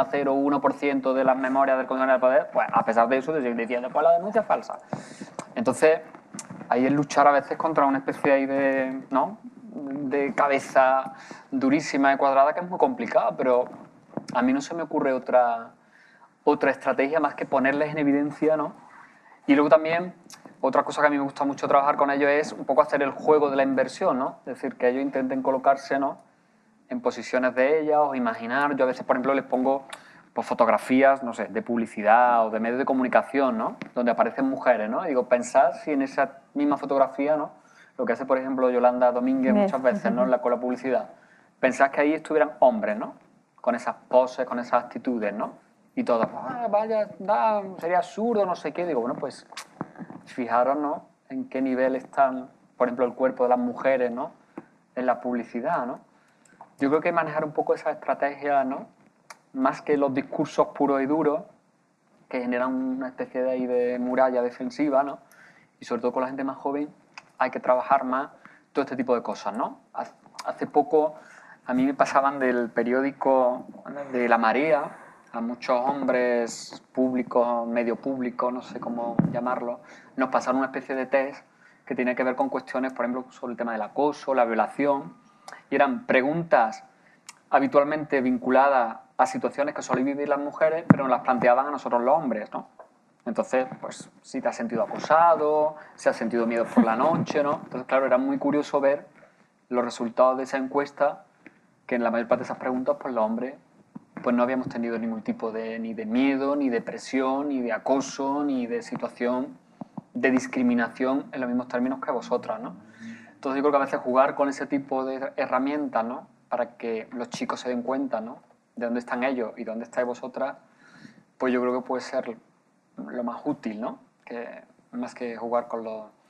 0,01% de las memorias del Consejo del Poder, pues a pesar de eso te siguen diciendo, pues la denuncia es falsa. Entonces, ahí es luchar a veces contra una especie ahí de, ¿no?, de cabeza durísima y cuadrada, que es muy complicado, pero a mí no se me ocurre otra estrategia más que ponerles en evidencia, ¿no? Y luego también, otra cosa que a mí me gusta mucho trabajar con ellos es un poco hacer el juego de la inversión, ¿no? Es decir, que ellos intenten colocarse, ¿no?, en posiciones de ellas o imaginar. Yo a veces, por ejemplo, les pongo pues, fotografías, no sé, de publicidad o de medios de comunicación, ¿no?, donde aparecen mujeres, ¿no? Y digo, pensad si en esa misma fotografía, ¿no?, lo que hace, por ejemplo, Yolanda Domínguez muchas veces, ¿no?, con la publicidad. Pensad que ahí estuvieran hombres, ¿no?, con esas poses, con esas actitudes, ¿no? Y todos, vaya, sería absurdo, no sé qué. Digo, bueno, pues fijaros, ¿no?, en qué nivel están, por ejemplo, el cuerpo de las mujeres, ¿no?, en la publicidad, ¿no? Yo creo que manejar un poco esa estrategia, ¿no?, más que los discursos puros y duros, que generan una especie de ahí de muralla defensiva, ¿no?, y sobre todo con la gente más joven, hay que trabajar más todo este tipo de cosas, ¿no? Hace poco a mí me pasaban del periódico de La Marea a muchos hombres públicos, medio públicos, no sé cómo llamarlo, nos pasaron una especie de test que tiene que ver con cuestiones, por ejemplo, sobre el tema del acoso, la violación, y eran preguntas habitualmente vinculadas a situaciones que suelen vivir las mujeres, pero nos las planteaban a nosotros los hombres, ¿no? Entonces, pues, si te has sentido acosado, si has sentido miedo por la noche, ¿no? Entonces, claro, era muy curioso ver los resultados de esa encuesta, que en la mayor parte de esas preguntas, pues los hombres, pues no habíamos tenido ningún tipo de, ni de miedo, ni de presión, ni de acoso, ni de situación de discriminación en los mismos términos que vosotras, ¿no? Entonces, yo creo que a veces jugar con ese tipo de herramientas, ¿no?, para que los chicos se den cuenta, ¿no?, de dónde están ellos y dónde estáis vosotras, pues yo creo que puede ser lo más útil, ¿no?, que más que jugar con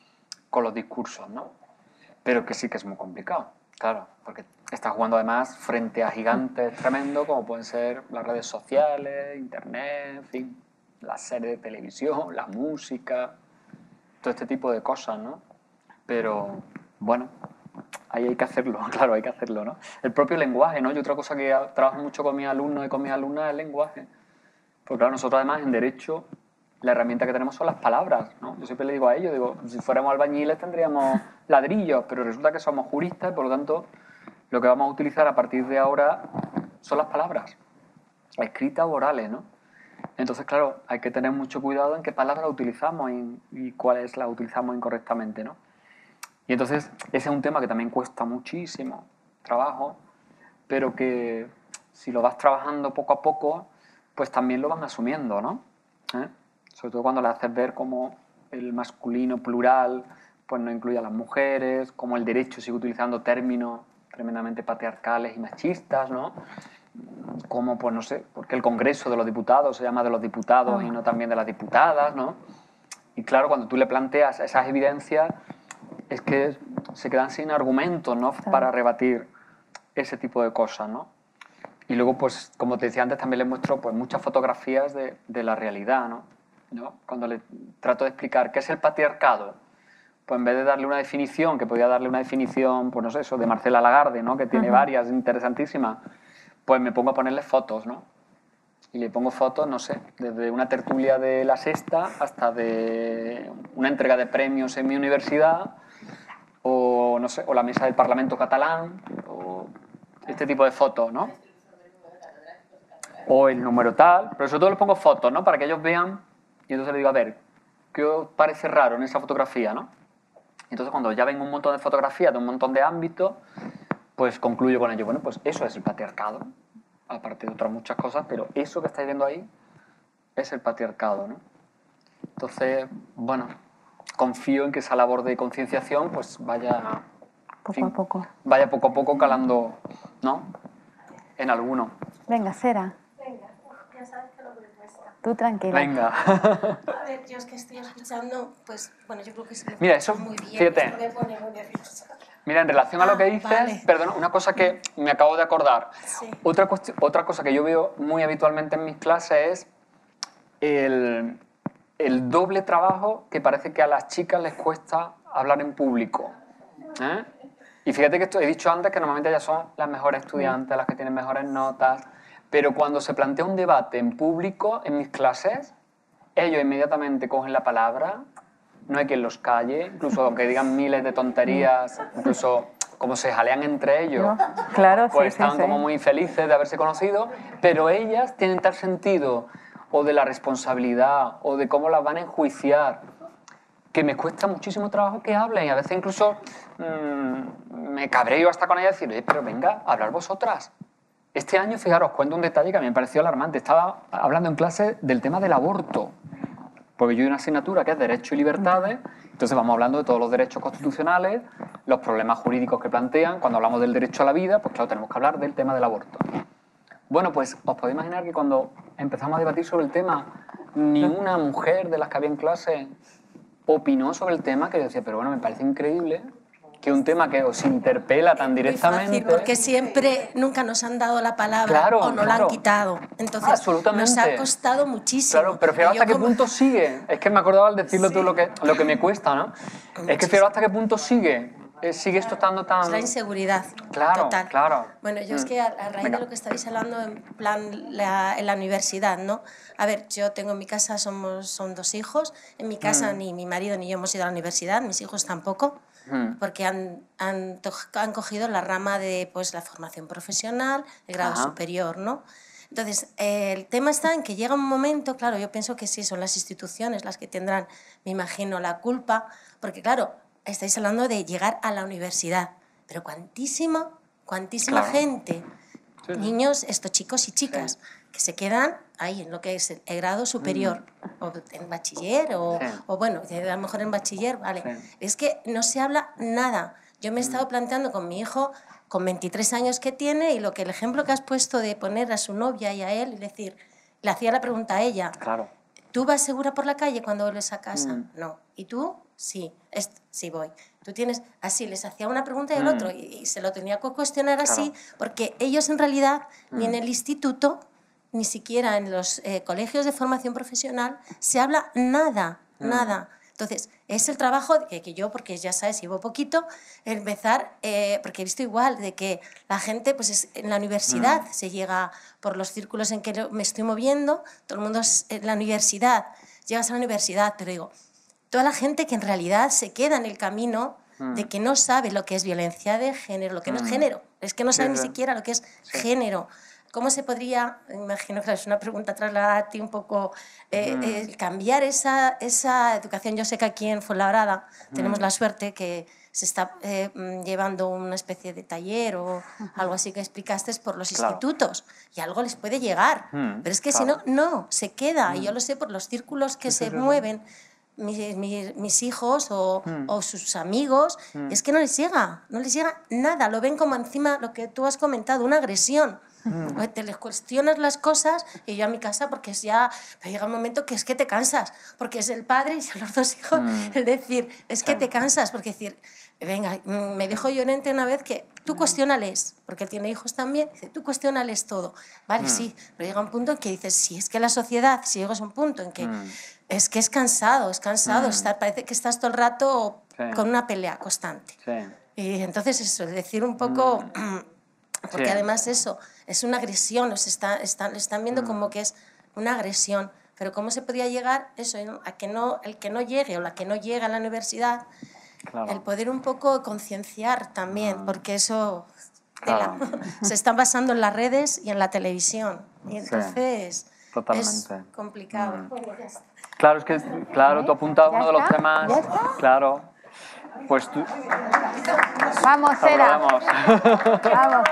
los discursos, ¿no? Pero que sí que es muy complicado, claro, porque estás jugando además frente a gigantes tremendos como pueden ser las redes sociales, internet, en fin, las series de televisión, la música, todo este tipo de cosas, ¿no? Pero, bueno, ahí hay que hacerlo, claro, hay que hacerlo, ¿no? El propio lenguaje, ¿no? Y otra cosa que trabajo mucho con mis alumnos y con mis alumnas es el lenguaje. Porque claro, nosotros además en Derecho la herramienta que tenemos son las palabras, ¿no? Yo siempre le digo a ellos, digo, si fuéramos albañiles tendríamos ladrillos, pero resulta que somos juristas y por lo tanto lo que vamos a utilizar a partir de ahora son las palabras, escritas o orales, ¿no? Entonces, claro, hay que tener mucho cuidado en qué palabras utilizamos y cuáles las utilizamos incorrectamente, ¿no? Y entonces ese es un tema que también cuesta muchísimo trabajo, pero que si lo vas trabajando poco a poco, pues también lo van asumiendo, ¿no? Sobre todo cuando le haces ver cómo el masculino plural pues no incluye a las mujeres, cómo el derecho sigue utilizando términos tremendamente patriarcales y machistas, ¿no? Como, pues no sé, porque el Congreso de los Diputados se llama de los diputados y no también de las diputadas, ¿no? Y claro, cuando tú le planteas esas evidencias, es que se quedan sin argumentos, ¿no?, para rebatir ese tipo de cosas, ¿no? Y luego, pues, como te decía antes, también les muestro pues, muchas fotografías de la realidad, ¿no? Cuando le trato de explicar qué es el patriarcado, pues en vez de darle una definición, que podía darle una definición, pues no sé, eso, de Marcela Lagarde, ¿no?, que tiene varias interesantísimas, pues me pongo a ponerle fotos, ¿no? Y le pongo fotos, no sé, desde una tertulia de La Sexta hasta de una entrega de premios en mi universidad, o no sé, o la mesa del Parlamento catalán, o este tipo de fotos, ¿no? O el número tal, pero sobre todo les pongo fotos, ¿no?, para que ellos vean y entonces le digo, a ver, ¿qué os parece raro en esa fotografía, no? Entonces cuando ya ven un montón de fotografías de un montón de ámbitos, pues concluyo con ello, bueno, pues eso es el patriarcado, aparte de otras muchas cosas, pero eso que estáis viendo ahí es el patriarcado, ¿no? Entonces, bueno, confío en que esa labor de concienciación pues vaya Poco a poco. Vaya poco a poco calando, ¿no? En alguno. Venga, Sera. Venga, ya sabes que lo que me cuesta. Tú tranquila. Venga. A ver, yo es que estoy escuchando, pues, bueno, yo creo que se me Mira, eso, muy bien. fíjate. Esto me pone muy nerviosa. Mira, en relación a lo que dices, vale. perdona, una cosa que me acabo de acordar. Sí. Otra cosa que yo veo muy habitualmente en mis clases es el doble trabajo que parece que a las chicas les cuesta hablar en público. ¿Eh? Y fíjate que he dicho antes que normalmente ellas son las mejores estudiantes, las que tienen mejores notas, pero cuando se plantea un debate en público en mis clases, ellos inmediatamente cogen la palabra, no hay quien los calle, incluso aunque digan miles de tonterías, incluso como se jalean entre ellos, Claro, pues sí, están sí. como muy felices de haberse conocido, pero ellas tienen tal sentido o de la responsabilidad o de cómo las van a enjuiciar, que me cuesta muchísimo trabajo que hablen y a veces incluso me cabreo hasta con ella y decir, pero venga, hablar vosotras. Este año, fijaros, cuento un detalle que a mí me pareció alarmante. Estaba hablando en clase del tema del aborto, porque yo doy una asignatura que es Derecho y Libertades, entonces vamos hablando de todos los derechos constitucionales, los problemas jurídicos que plantean. Cuando hablamos del derecho a la vida, pues claro, tenemos que hablar del tema del aborto. Bueno, pues os podéis imaginar que cuando empezamos a debatir sobre el tema, ni una mujer de las que había en clase opinó sobre el tema, que yo decía, pero bueno, me parece increíble que un tema que os interpela tan directamente... Muy fácil, porque siempre, nunca nos han dado la palabra Claro, o nos la han quitado. Entonces, absolutamente. nos ha costado muchísimo. Claro, pero fíjate hasta qué punto sigue. Es que me acordaba al decirlo tú lo que me cuesta, ¿no? Es que fíjate hasta qué punto sigue esto estando tan... Es la inseguridad. Claro, total. claro. Bueno, yo es que a raíz Venga. de lo que estabais hablando, en plan en la universidad, ¿no? A ver, yo tengo en mi casa, son 2 hijos. En mi casa ni mi marido ni yo hemos ido a la universidad, mis hijos tampoco, porque han cogido la rama de pues, la formación profesional, el grado superior, ¿no? Entonces, el tema está en que llega un momento, claro, yo pienso que sí, son las instituciones las que tendrán, me imagino, la culpa, porque claro, estáis hablando de llegar a la universidad, pero cuantísima Claro. gente, Sí, sí. niños, estos chicos y chicas, que se quedan ahí en lo que es el grado superior, o en bachiller, o bueno, a lo mejor en bachiller, vale. Sí. Es que no se habla nada. Yo me he estado planteando con mi hijo, con 23 años que tiene, y el ejemplo que has puesto de poner a su novia y a él y decir, le hacía la pregunta a ella, Claro. ¿tú vas segura por la calle cuando vuelves a casa? No. ¿Y tú? Sí. Sí voy. Tú tienes... Así, les hacía una pregunta y el otro, y se lo tenía que cuestionar así, porque ellos en realidad, ni en el instituto, ni siquiera en los colegios de formación profesional, se habla nada, nada. Entonces, es el trabajo que yo, porque ya sabes, llevo poquito, empezar, porque he visto igual, de que la gente, pues en la universidad se llega por los círculos en que me estoy moviendo, todo el mundo es en la universidad, llegas a la universidad, pero digo, toda la gente que en realidad se queda en el camino de que no sabe lo que es violencia de género, lo que no es género, es que no sabe ni siquiera lo que es género. ¿Cómo se podría, imagino que es una pregunta trasladada a ti un poco, cambiar esa educación? Yo sé que aquí en Fuenlabrada tenemos la suerte que se está llevando una especie de taller o algo así que explicaste por los institutos y algo les puede llegar. Pero es que si no, no, se queda. Y yo lo sé por los círculos que se mueven. Mis hijos o sus amigos, es que no les llega nada. Lo ven como encima lo que tú has comentado, una agresión. Te les cuestionas las cosas y yo a mi casa porque llega un momento que es que te cansas, porque es el padre y son los 2 hijos, el decir, es que te cansas, porque decir, venga, me dijo Llorente una vez que tú cuestiónales, porque él tiene hijos también, dice, tú cuestiónales todo. Vale, sí, pero llega un punto en que dices, si es que la sociedad, si llegas a un punto en que es que es cansado, parece que estás todo el rato con una pelea constante. Y entonces eso, decir un poco... Porque además eso es una agresión, lo están viendo como que es una agresión. Pero ¿cómo se podría llegar eso, a que el que no llegue o la que no llega a la universidad, el poder un poco concienciar también, porque eso se están basando en las redes y en la televisión. Y entonces Totalmente. Es complicado. Claro, es que, claro, tú apuntas ¿Ya uno de los está? temas, ¿Ya está? claro, pues tú... Vamos, Sera. Vamos. Vamos.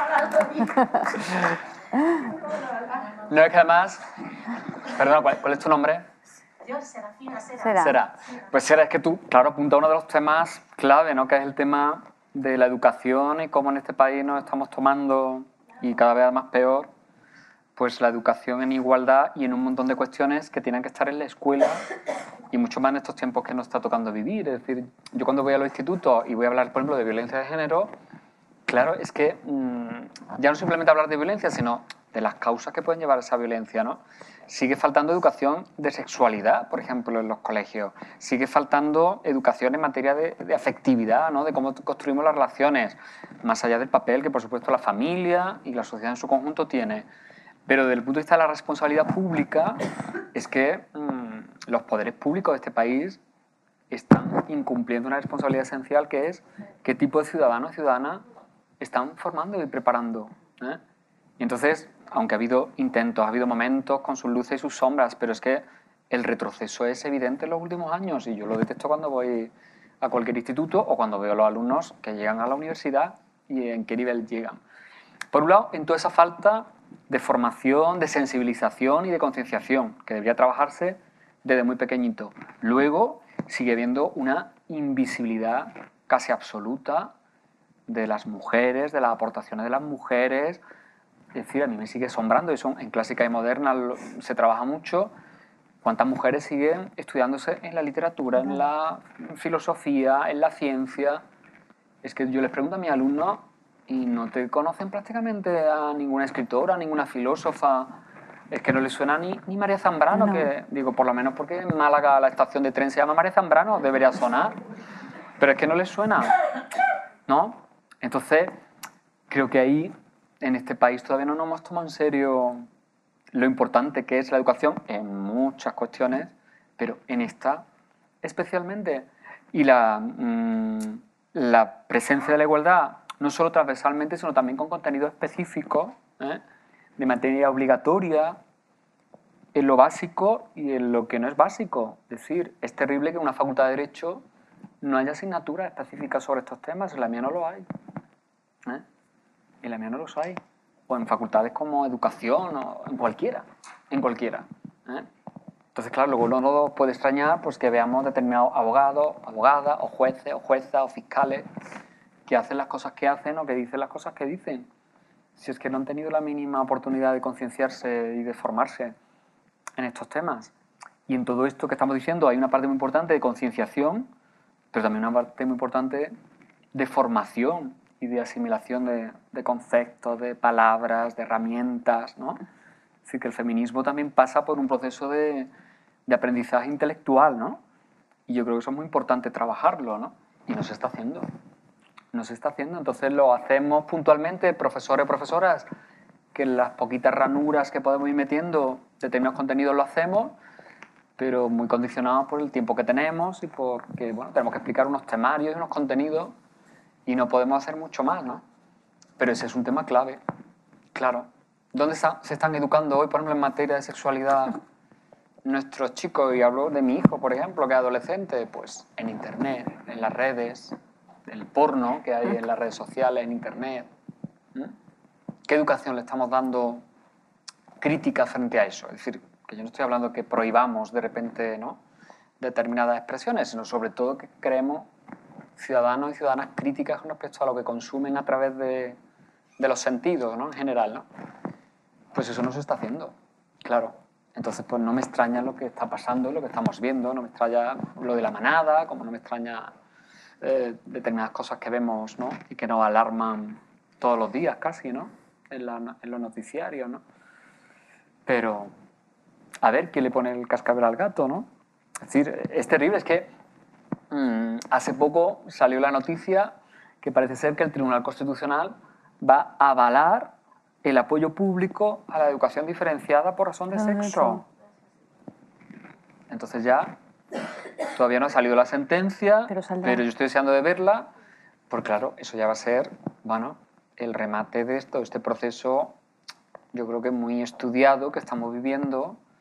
No es que además... Perdona, ¿cuál es tu nombre? Yo, Serafina, Sera. Sera. Pues Sera, es que tú, claro, apunta uno de los temas clave, ¿no? Que es el tema de la educación y cómo en este país nos estamos tomando, y cada vez más peor, pues la educación en igualdad y en un montón de cuestiones que tienen que estar en la escuela y mucho más en estos tiempos que nos está tocando vivir. Es decir, yo cuando voy a los institutos y voy a hablar, por ejemplo, de violencia de género, claro, es que ya no simplemente hablar de violencia, sino de las causas que pueden llevar a esa violencia, ¿no? Sigue faltando educación de sexualidad, por ejemplo, en los colegios. Sigue faltando educación en materia de afectividad, ¿no? De cómo construimos las relaciones, más allá del papel que, por supuesto, la familia y la sociedad en su conjunto tiene. Pero desde el punto de vista de la responsabilidad pública, es que los poderes públicos de este país están incumpliendo una responsabilidad esencial, que es qué tipo de ciudadanos y ciudadanas están formando y preparando, ¿eh? Y entonces, aunque ha habido intentos, ha habido momentos con sus luces y sus sombras, pero es que el retroceso es evidente en los últimos años, y yo lo detecto cuando voy a cualquier instituto o cuando veo a los alumnos que llegan a la universidad y en qué nivel llegan. Por un lado, en toda esa falta de formación, de sensibilización y de concienciación, que debería trabajarse desde muy pequeñito. Luego, sigue habiendo una invisibilidad casi absoluta de las mujeres, de las aportaciones de las mujeres. Es decir, a mí me sigue asombrando, y en clásica y moderna se trabaja mucho, cuántas mujeres siguen estudiándose en la literatura, en la filosofía, en la ciencia. Es que yo les pregunto a mis alumnos y no te conocen prácticamente a ninguna escritora, a ninguna filósofa. Es que no les suena ni María Zambrano, No. que digo, por lo menos porque en Málaga la estación de tren se llama María Zambrano, debería sonar. Pero es que no les suena, ¿no? Entonces, creo que ahí, en este país, todavía no nos hemos tomado en serio lo importante que es la educación en muchas cuestiones, pero en esta especialmente. Y la presencia de la igualdad, no solo transversalmente, sino también con contenido específico, de materia obligatoria, en lo básico y en lo que no es básico. Es decir, es terrible que en una facultad de Derecho no haya asignaturas específicas sobre estos temas. En la mía no lo hay. En la mía no los hay. O en facultades como Educación, o en cualquiera. En cualquiera. Entonces, claro, luego no nos puede extrañar pues, que veamos determinados abogados, abogadas, o jueces, o juezas, o fiscales, que hacen las cosas que hacen o que dicen las cosas que dicen. Si es que no han tenido la mínima oportunidad de concienciarse y de formarse en estos temas. Y en todo esto que estamos diciendo hay una parte muy importante de concienciación, pero también una parte muy importante de formación y de asimilación de conceptos, de palabras, de herramientas, ¿no? Es decir, que el feminismo también pasa por un proceso de aprendizaje intelectual, ¿no? Y yo creo que eso es muy importante trabajarlo, ¿no? Y no se está haciendo. No se está haciendo. Entonces lo hacemos puntualmente, profesores, profesoras, que en las poquitas ranuras que podemos ir metiendo determinados contenidos lo hacemos, pero muy condicionados por el tiempo que tenemos y porque, bueno, tenemos que explicar unos temarios y unos contenidos y no podemos hacer mucho más, ¿no? Pero ese es un tema clave, claro. ¿Dónde se están educando hoy, por ejemplo, en materia de sexualidad nuestros chicos? Y hablo de mi hijo, por ejemplo, que es adolescente, pues en Internet, en las redes, el porno que hay en las redes sociales, en Internet. ¿Qué educación le estamos dando crítica frente a eso? Es decir, que yo no estoy hablando que prohibamos de repente, ¿no?, determinadas expresiones, sino sobre todo que creemos ciudadanos y ciudadanas críticas con respecto a lo que consumen a través de los sentidos, ¿no?, en general, ¿no? Pues eso no se está haciendo, claro. Entonces, pues no me extraña lo que está pasando, lo que estamos viendo, no me extraña lo de la manada, como no me extraña determinadas cosas que vemos, ¿no?, y que nos alarman todos los días casi, ¿no?, en los noticiarios, ¿no? Pero, a ver, ¿quién le pone el cascabel al gato, no? Es decir, es terrible, es que hace poco salió la noticia que parece ser que el Tribunal Constitucional va a avalar el apoyo público a la educación diferenciada por razón de sexo. Entonces ya todavía no ha salido la sentencia, pero yo estoy deseando de verla, porque claro, eso ya va a ser, bueno, el remate de esto, este proceso, yo creo que muy estudiado que estamos viviendo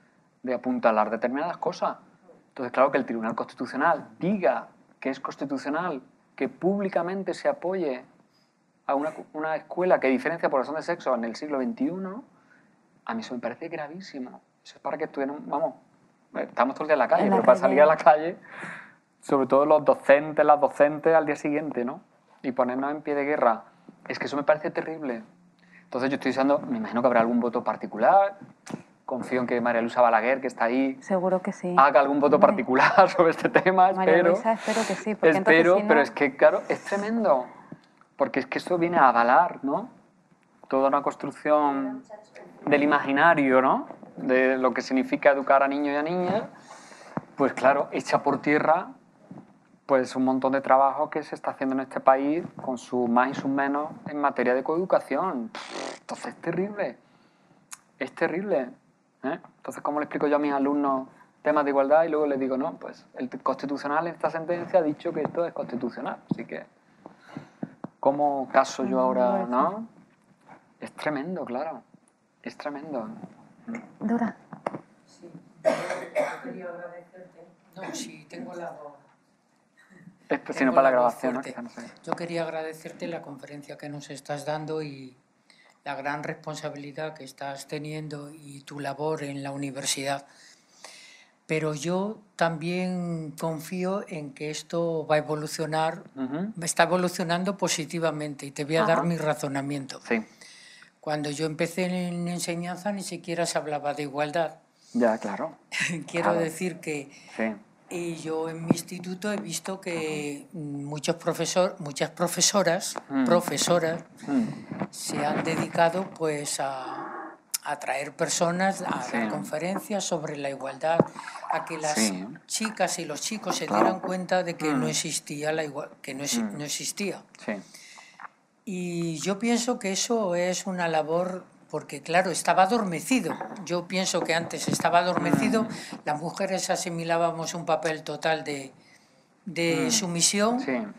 de apuntalar determinadas cosas. Entonces, claro, que el Tribunal Constitucional diga que es constitucional, que públicamente se apoye a una escuela que diferencia por razón de sexo en el siglo XXI, a mí eso me parece gravísimo. Eso es para que estuvieran, vamos, estamos todo el día en la calle, pero para salir a la calle, sobre todo los docentes, las docentes al día siguiente, ¿no? Y ponernos en pie de guerra. Es que eso me parece terrible. Entonces yo estoy diciendo, me imagino que habrá algún voto particular. Confío en que María Luisa Balaguer, que está ahí, seguro que sí, haga algún voto particular sobre este tema. María Luisa, espero que sí. Porque Espero, si no... pero es que, claro, es tremendo. Porque es que esto viene a avalar, ¿no? Toda una construcción del imaginario, ¿no? De lo que significa educar a niños y a niñas. Pues claro, echa por tierra pues un montón de trabajo que se está haciendo en este país con sus más y sus menos en materia de coeducación. Entonces es terrible. Es terrible. Entonces, ¿cómo le explico yo a mis alumnos temas de igualdad? Y luego les digo, no, pues el Constitucional en esta sentencia ha dicho que esto es constitucional. Así que, ¿cómo caso yo ahora, no? Es tremendo, claro. Es tremendo. Dora. Sí, yo quería agradecerte. No, sí, tengo la voz. Es si no para la grabación, ¿no? No sé. Yo quería agradecerte la conferencia que nos estás dando y la gran responsabilidad que estás teniendo y tu labor en la universidad. Pero yo también confío en que esto va a evolucionar, está evolucionando positivamente, y te voy a dar mi razonamiento. Sí. Cuando yo empecé en enseñanza ni siquiera se hablaba de igualdad. Ya, claro. Quiero decir que sí. Y yo en mi instituto he visto que muchas profesoras se han dedicado pues a traer personas, a dar conferencias sobre la igualdad, a que las chicas y los chicos se dieran cuenta de que no existía la igualdad, que no existía. Sí. Y yo pienso que eso es una labor, porque claro, estaba adormecido. Yo pienso que antes estaba adormecido, las mujeres asimilábamos un papel total de sumisión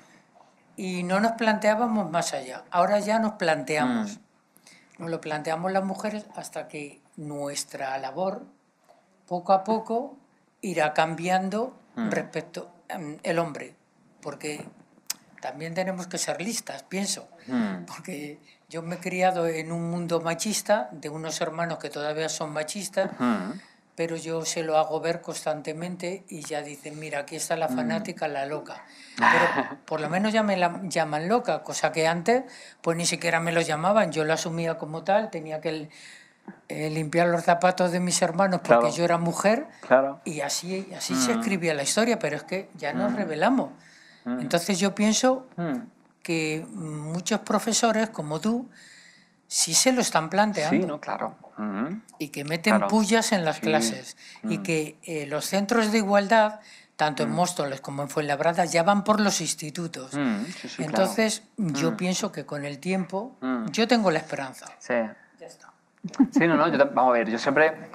y no nos planteábamos más allá. Ahora ya nos planteamos. Nos lo planteamos las mujeres hasta que nuestra labor, poco a poco, irá cambiando respecto al hombre. Porque también tenemos que ser listas, pienso. Porque yo me he criado en un mundo machista, de unos hermanos que todavía son machistas, pero yo se lo hago ver constantemente y ya dicen, mira, aquí está la fanática, la loca. Pero por lo menos ya me la llaman loca, cosa que antes pues ni siquiera me lo llamaban. Yo lo asumía como tal, tenía que limpiar los zapatos de mis hermanos porque yo era mujer, y así se escribía la historia, pero es que ya nos rebelamos. Entonces yo pienso que muchos profesores como tú sí se lo están planteando. Sí, no, claro. Y que meten pullas en las clases. Y que los centros de igualdad, tanto en Móstoles como en Fuenlabrada, ya van por los institutos. Entonces yo pienso que con el tiempo, yo tengo la esperanza. Sí. Ya está. Sí, no, vamos a ver, yo siempre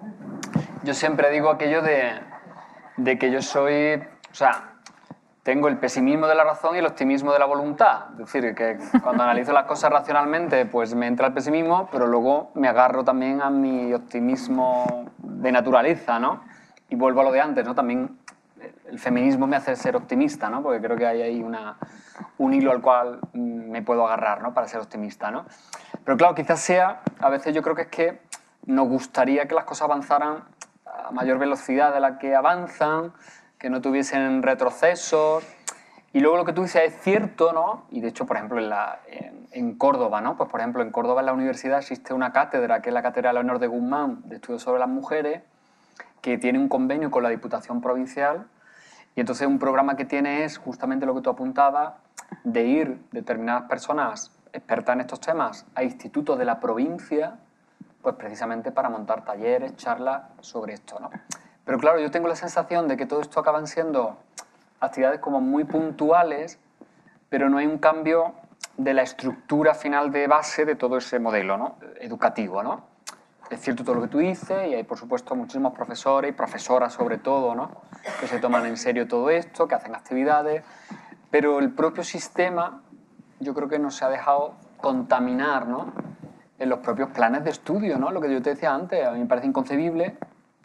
digo aquello de que yo soy, o sea, tengo el pesimismo de la razón y el optimismo de la voluntad. Es decir, que cuando analizo las cosas racionalmente, pues me entra el pesimismo, pero luego me agarro también a mi optimismo de naturaleza, ¿no? Y vuelvo a lo de antes, ¿no? También el feminismo me hace ser optimista, ¿no? Porque creo que hay ahí un hilo al cual me puedo agarrar, ¿no? Para ser optimista, ¿no? Pero claro, quizás sea, a veces yo creo que es que nos gustaría que las cosas avanzaran a mayor velocidad de la que avanzan, que no tuviesen retrocesos. Y luego lo que tú dices es cierto, ¿no? Y de hecho, por ejemplo, en Córdoba, ¿no? Pues por ejemplo, en Córdoba en la universidad existe una cátedra, que es la Cátedra Leonor de Guzmán, de Estudios sobre las Mujeres, que tiene un convenio con la Diputación Provincial, y entonces un programa que tiene es justamente lo que tú apuntabas, de ir determinadas personas expertas en estos temas a institutos de la provincia, pues precisamente para montar talleres, charlas sobre esto, ¿no? Pero claro, yo tengo la sensación de que todo esto acaban siendo actividades como muy puntuales, pero no hay un cambio de la estructura final de base de todo ese modelo, ¿no? Educativo, ¿no? Es cierto todo lo que tú dices, y hay, por supuesto, muchísimos profesores y profesoras, sobre todo, ¿no? Que se toman en serio todo esto, que hacen actividades, pero el propio sistema, yo creo que no se ha dejado contaminar, ¿no? En los propios planes de estudio, ¿no? Lo que yo te decía antes, a mí me parece inconcebible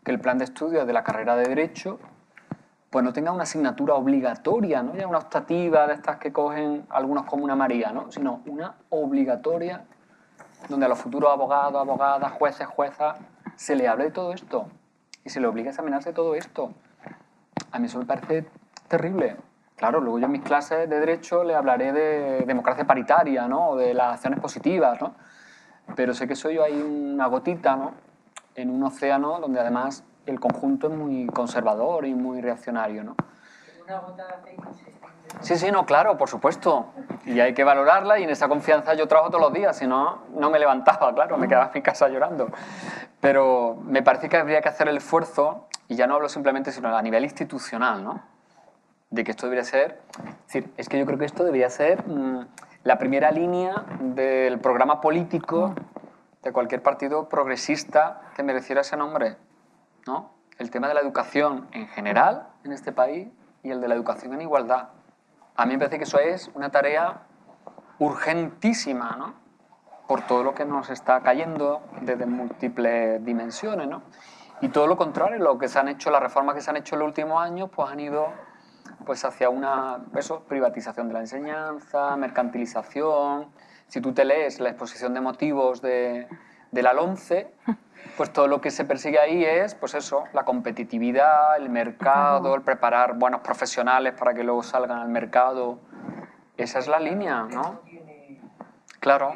que el plan de estudios de la carrera de Derecho pues no tenga una asignatura obligatoria, ¿no? Ya una optativa de estas que cogen algunos como una María, ¿no? Sino una obligatoria donde a los futuros abogados, abogadas, jueces, juezas, se le hable de todo esto y se le obligue a examinarse de todo esto. A mí eso me parece terrible. Claro, luego yo en mis clases de Derecho le hablaré de democracia paritaria, ¿no? O de las acciones positivas, ¿no? Pero sé que soy yo ahí una gotita, ¿no? En un océano donde además el conjunto es muy conservador y muy reaccionario, ¿no? Una gota de aceite. Sí, sí, no, claro, por supuesto. Y hay que valorarla y en esa confianza yo trabajo todos los días, si no, no me levantaba, claro, me quedaba en mi casa llorando. Pero me parece que habría que hacer el esfuerzo, y ya no hablo simplemente, sino a nivel institucional, ¿no? De que esto debería ser... Es decir, es que yo creo que esto debería ser la primera línea del programa político de cualquier partido progresista que mereciera ese nombre, ¿no? El tema de la educación en general en este país y el de la educación en igualdad. A mí me parece que eso es una tarea urgentísima, ¿no? Por todo lo que nos está cayendo desde múltiples dimensiones, ¿no? Y todo lo contrario, lo que se han hecho, las reformas que se han hecho en los últimos años, pues han ido pues hacia una privatización de la enseñanza, mercantilización. Si tú te lees la exposición de motivos de la LOMCE, pues todo lo que se persigue ahí es, pues eso, la competitividad, el mercado, el preparar buenos profesionales para que luego salgan al mercado. Esa es la línea, ¿no? Claro.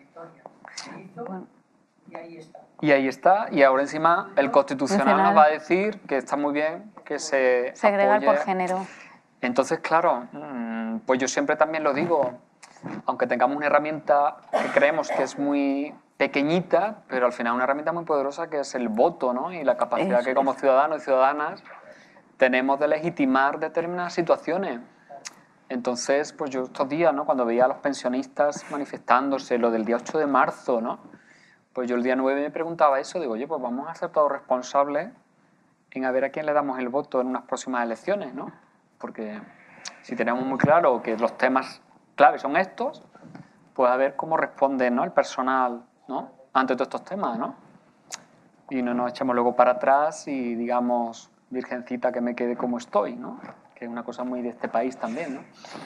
Y ahí está. Y ahora encima el Constitucional nos va a decir que está muy bien que se segregar apoye. por género. Entonces, claro, pues yo siempre también lo digo, aunque tengamos una herramienta que creemos que es muy pequeñita, pero al final una herramienta muy poderosa que es el voto, ¿no? Y la capacidad Eso que como ciudadanos y ciudadanas tenemos de legitimar determinadas situaciones. Entonces, pues yo estos días, ¿no? Cuando veía a los pensionistas manifestándose, lo del día 8 de marzo, ¿no? Pues yo el día 9 me preguntaba eso, digo, oye, pues vamos a ser todos responsables en a ver a quién le damos el voto en unas próximas elecciones, ¿no? Porque si tenemos muy claro que los temas clave son estos, pues a ver cómo responde, ¿no? El personal, ¿no? Ante todos estos temas, ¿no? Y no nos echamos luego para atrás y digamos, virgencita, que me quede como estoy, ¿no? Que es una cosa muy de este país también, ¿no?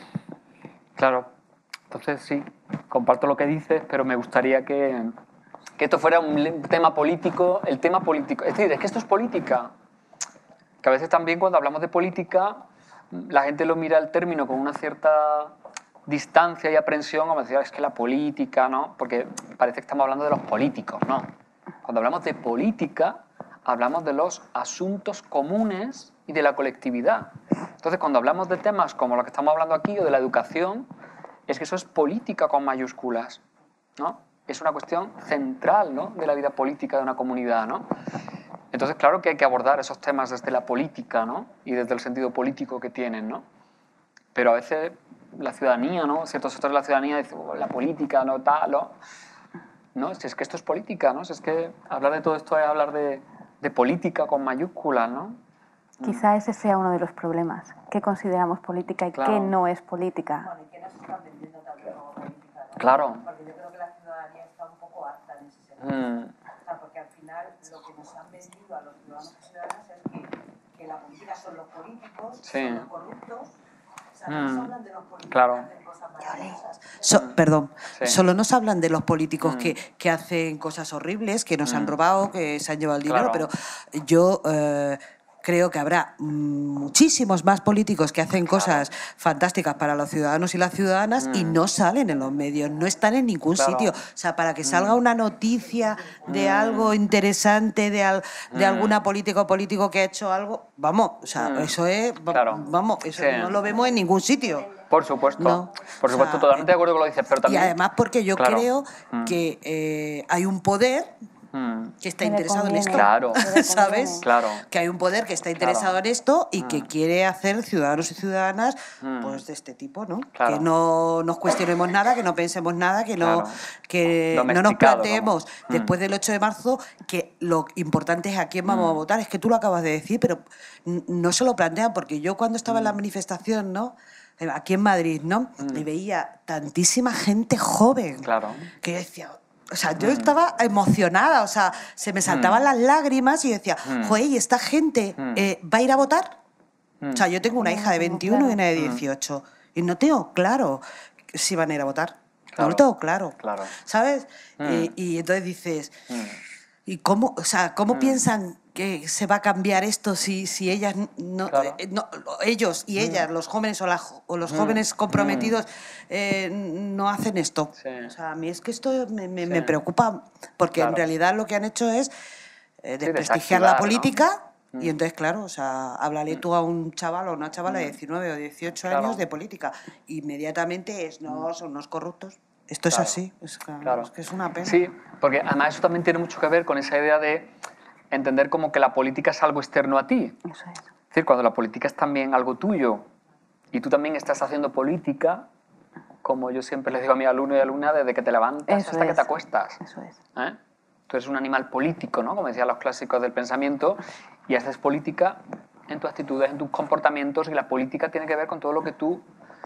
Claro, entonces sí, comparto lo que dices, pero me gustaría que esto fuera un tema político, el tema político. Es decir, es que esto es política. Que a veces también cuando hablamos de política, la gente lo mira el término con una cierta distancia y aprensión, como decir, es que la política, ¿no? Porque parece que estamos hablando de los políticos, ¿no? Cuando hablamos de política, hablamos de los asuntos comunes y de la colectividad. Entonces, cuando hablamos de temas como los que estamos hablando aquí o de la educación, es que eso es política con mayúsculas, ¿no? Es una cuestión central, ¿no? De la vida política de una comunidad, ¿no? Entonces, claro que hay que abordar esos temas desde la política, ¿no? Y desde el sentido político que tienen, ¿no? Pero a veces la ciudadanía, ¿no? Ciertos sectores de la ciudadanía dicen, oh, la política, no tal, ¿no? No, si es que esto es política, ¿no? Si es que hablar de todo esto es hablar de política con mayúsculas, ¿no? Quizá ese sea uno de los problemas. ¿Qué consideramos política y Claro. qué no es política? Bueno, y que nos están vendiendo también como política, ¿no? Claro. Porque yo creo que la ciudadanía está un poco harta en ese sentido. O sea, porque al final lo que nos han vendido a los ciudadanos y ciudadanas es que la política son los políticos, Sí. son los corruptos. O sea, no nos hablan de los políticos Claro. que hacen cosas maravillosas. Perdón, Sí. solo nos hablan de los políticos que hacen cosas horribles, que nos han robado, que se han llevado el dinero, Claro. pero yo creo que habrá muchísimos más políticos que hacen cosas fantásticas para los ciudadanos y las ciudadanas y no salen en los medios, no están en ningún Claro. sitio. O sea, para que salga una noticia de algo interesante, de alguna política o político que ha hecho algo, vamos, o sea, eso es, Claro. vamos, eso Sí. no lo vemos en ningún sitio. Por supuesto, No. por supuesto, O sea, totalmente de acuerdo con lo que dices, pero Y también... además porque yo Claro. creo que hay un poder que está Que le interesado en conviene. esto, Claro. Que le ¿sabes? conviene. Claro. Que hay un poder que está interesado en esto y que quiere hacer ciudadanos y ciudadanas pues de este tipo, ¿no? Claro. Que no nos cuestionemos nada, que no pensemos nada, que no, Claro. que no nos Domesticado, planteemos vamos. después del 8 de marzo que lo importante es a quién vamos a votar. Es que tú lo acabas de decir, pero no se lo plantean, porque yo cuando estaba en la manifestación, ¿no? Aquí en Madrid, ¿no? Y veía tantísima gente joven Claro. que yo decía, O sea, yo estaba emocionada, o sea, se me saltaban las lágrimas y decía, joder, ¿y esta gente va a ir a votar? O sea, yo tengo una hija de 21 y una de 18 y no tengo claro si van a ir a votar. No lo tengo claro, ¿sabes? Y entonces dices, ¿y cómo, o sea, cómo piensan que se va a cambiar esto si ellas ellos y ellas, los jóvenes o los jóvenes comprometidos, no hacen esto? Sí. O sea, a mí es que esto me preocupa, porque en realidad lo que han hecho es desprestigiar la política. ¿No? Y entonces, claro, o sea, háblale tú a un chaval o una chavala de 19 o 18 años de política. Inmediatamente son unos corruptos. Esto es así, es que es una pena. Sí, porque además eso también tiene mucho que ver con esa idea de entender como que la política es algo externo a ti. Eso es. Es decir, cuando la política es también algo tuyo y tú también estás haciendo política, como yo siempre les digo a mis alumnos y alumnas, desde que te levantas hasta que te acuestas. Eso es. Tú eres un animal político, ¿no? Como decían los clásicos del pensamiento, y haces política en tus actitudes, en tus comportamientos, y la política tiene que ver con todo lo que tú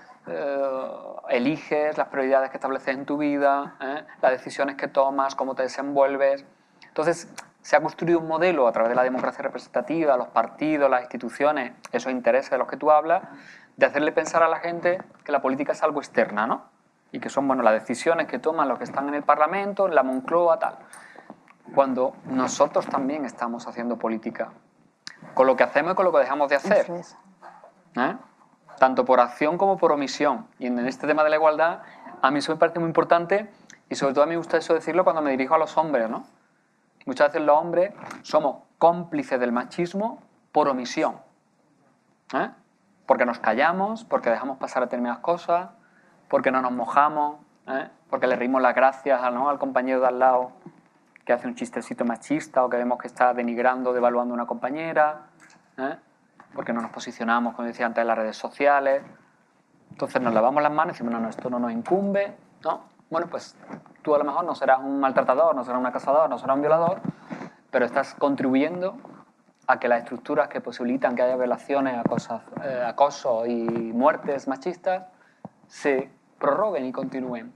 eliges, las prioridades que estableces en tu vida, las decisiones que tomas, cómo te desenvuelves. Entonces, se ha construido un modelo a través de la democracia representativa, los partidos, las instituciones, esos intereses de los que tú hablas, de hacerle pensar a la gente que la política es algo externa, ¿no? Y que son, bueno, las decisiones que toman los que están en el Parlamento, en la Moncloa, tal. Cuando nosotros también estamos haciendo política, con lo que hacemos y con lo que dejamos de hacer. Eso es. Tanto por acción como por omisión. Y en este tema de la igualdad, a mí eso me parece muy importante y sobre todo a mí me gusta eso decirlo cuando me dirijo a los hombres, ¿no? Muchas veces los hombres somos cómplices del machismo por omisión. Porque nos callamos, porque dejamos pasar determinadas cosas, porque no nos mojamos, porque le rimos las gracias al compañero de al lado que hace un chistecito machista o que vemos que está denigrando, devaluando a una compañera, porque no nos posicionamos, como decía antes, en las redes sociales. Entonces nos lavamos las manos y decimos, no, esto no nos incumbe, ¿no? Bueno, pues tú a lo mejor no serás un maltratador, no serás un acosador, no serás un violador, pero estás contribuyendo a que las estructuras que posibilitan que haya violaciones, acoso y muertes machistas se prorroguen y continúen.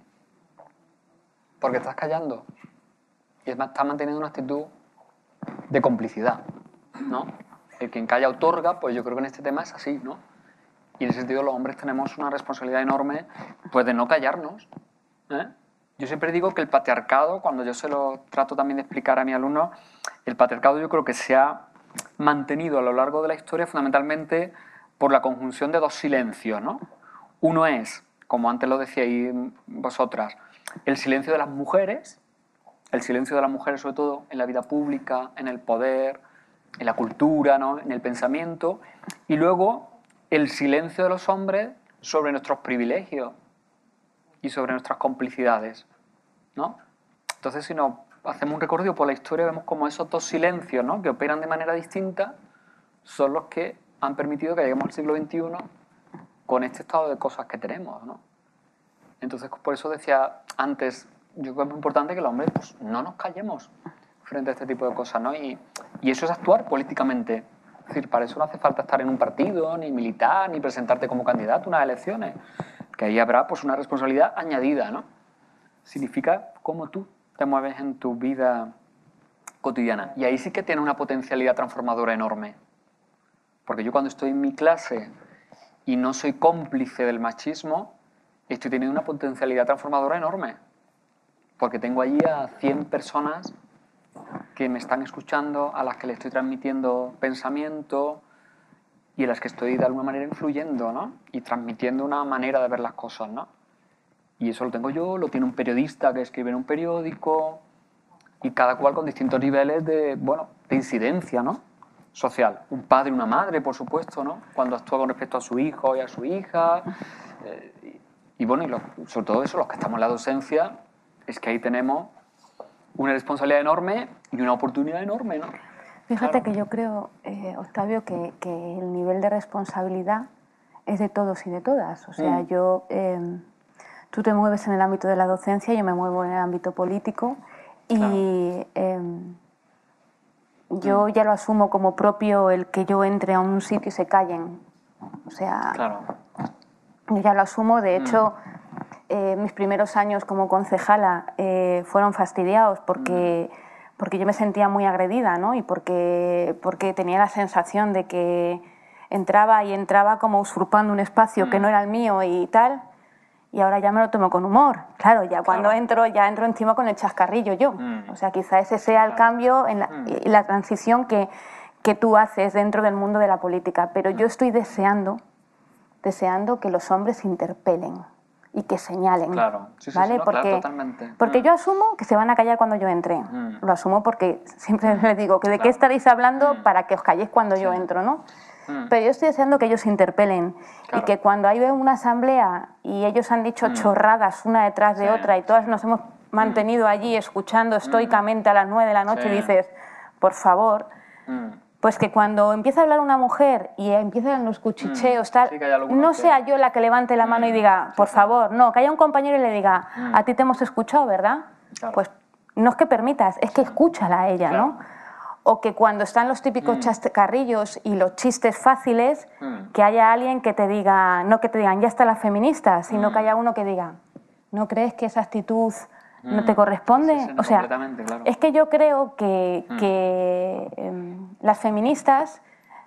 Porque estás callando. Y es más, estás manteniendo una actitud de complicidad, ¿no? El quien calla otorga, pues yo creo que en este tema es así, ¿no? Y en ese sentido los hombres tenemos una responsabilidad enorme, pues de no callarnos. Yo siempre digo que el patriarcado, cuando yo se lo trato también de explicar a mis alumnos, el patriarcado yo creo que se ha mantenido a lo largo de la historia fundamentalmente por la conjunción de dos silencios, ¿no? Uno es, como antes lo decíais vosotras, el silencio de las mujeres, sobre todo en la vida pública, en el poder, en la cultura, ¿no? En el pensamiento, y luego el silencio de los hombres sobre nuestros privilegios y sobre nuestras complicidades, ¿no? Entonces, si nos hacemos un recorrido por la historia, vemos como esos dos silencios, ¿no? Que operan de manera distinta, son los que han permitido que lleguemos al siglo XXI con este estado de cosas que tenemos, ¿no? Entonces, por eso decía antes, yo creo que es muy importante que los hombres pues, no nos callemos frente a este tipo de cosas, ¿no? Y eso es actuar políticamente. Es decir, para eso no hace falta estar en un partido, ni militar, ni presentarte como candidato a unas elecciones, que ahí habrá pues, una responsabilidad añadida, ¿no? Significa cómo tú te mueves en tu vida cotidiana. Y ahí sí que tiene una potencialidad transformadora enorme. Porque yo cuando estoy en mi clase y no soy cómplice del machismo, estoy teniendo una potencialidad transformadora enorme. Porque tengo allí a 100 personas que me están escuchando, a las que le estoy transmitiendo pensamiento y a las que estoy de alguna manera influyendo, ¿no? Y transmitiendo una manera de ver las cosas, ¿no? Y eso lo tengo yo, lo tiene un periodista que escribe en un periódico y cada cual con distintos niveles de incidencia, ¿no? Social. Un padre y una madre, por supuesto, ¿no? Cuando actúa con respecto a su hijo y a su hija. Y sobre todo eso, los que estamos en la docencia, es que ahí tenemos una responsabilidad enorme y una oportunidad enorme, ¿no? Fíjate que yo creo, Octavio, que el nivel de responsabilidad es de todos y de todas. O sea, tú te mueves en el ámbito de la docencia, yo me muevo en el ámbito político y yo ya lo asumo como propio el que yo entre a un sitio y se callen. O sea, yo ya lo asumo. De hecho, mis primeros años como concejala fueron fastidiados porque yo me sentía muy agredida, ¿no? Y porque tenía la sensación de que entraba como usurpando un espacio que no era el mío y tal, y ahora ya me lo tomo con humor. Claro, ya cuando entro encima con el chascarrillo yo. O sea, quizá ese sea el cambio en la transición que tú haces dentro del mundo de la política. Pero yo estoy deseando que los hombres interpelen y que señalen. Claro, sí, ¿vale? no, porque, claro, totalmente. Porque yo asumo que se van a callar cuando yo entre. Lo asumo porque siempre les digo que de qué estaréis hablando para que os calléis cuando yo entro, ¿no? Pero yo estoy deseando que ellos interpelen y que cuando hay una asamblea y ellos han dicho chorradas una detrás de otra y todas nos hemos mantenido allí escuchando estoicamente a las 9 de la noche y dices, por favor, pues que cuando empieza a hablar una mujer y empiezan los cuchicheos, tal, no sea yo la que levante la mano y diga, por favor, no, que haya un compañero y le diga, a ti te hemos escuchado, ¿verdad? Pues no es que permitas, es que escúchala a ella, ¿no? O que cuando están los típicos chascarrillos y los chistes fáciles, que haya alguien que te diga, no que te digan, ya está la feminista, sino que haya uno que diga, ¿no crees que esa actitud no te corresponde? No, o sea, claro. es que yo creo que las feministas,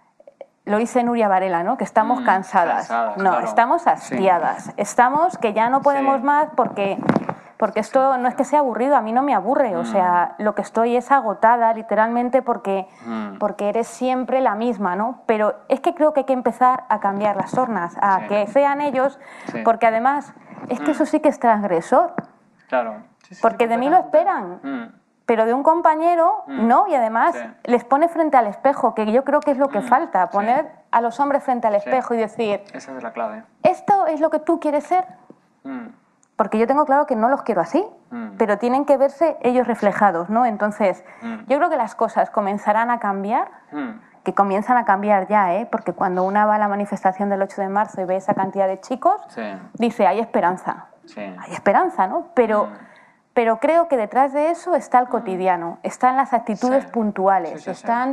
lo dice Nuria Varela, ¿no? Que estamos cansadas. No, claro. Estamos hastiadas. Estamos que ya no podemos más porque esto no es que sea aburrido, a mí no me aburre, o sea, lo que estoy es agotada literalmente porque eres siempre la misma, ¿no? Pero es que creo que hay que empezar a cambiar las tornas, a que sean ellos, porque además es que eso sí que es transgresor. Claro. Porque de mí lo esperan, pero de un compañero no, y además les pone frente al espejo, que yo creo que es lo que falta, poner a los hombres frente al espejo y decir, esa es la clave. ¿Esto es lo que tú quieres ser? Porque yo tengo claro que no los quiero así, pero tienen que verse ellos reflejados, ¿no? Entonces, yo creo que las cosas comenzarán a cambiar, que comienzan a cambiar ya, porque cuando una va a la manifestación del 8 de marzo y ve esa cantidad de chicos, dice, hay esperanza. Hay esperanza, ¿no? Pero creo que detrás de eso está el cotidiano, están las actitudes puntuales, están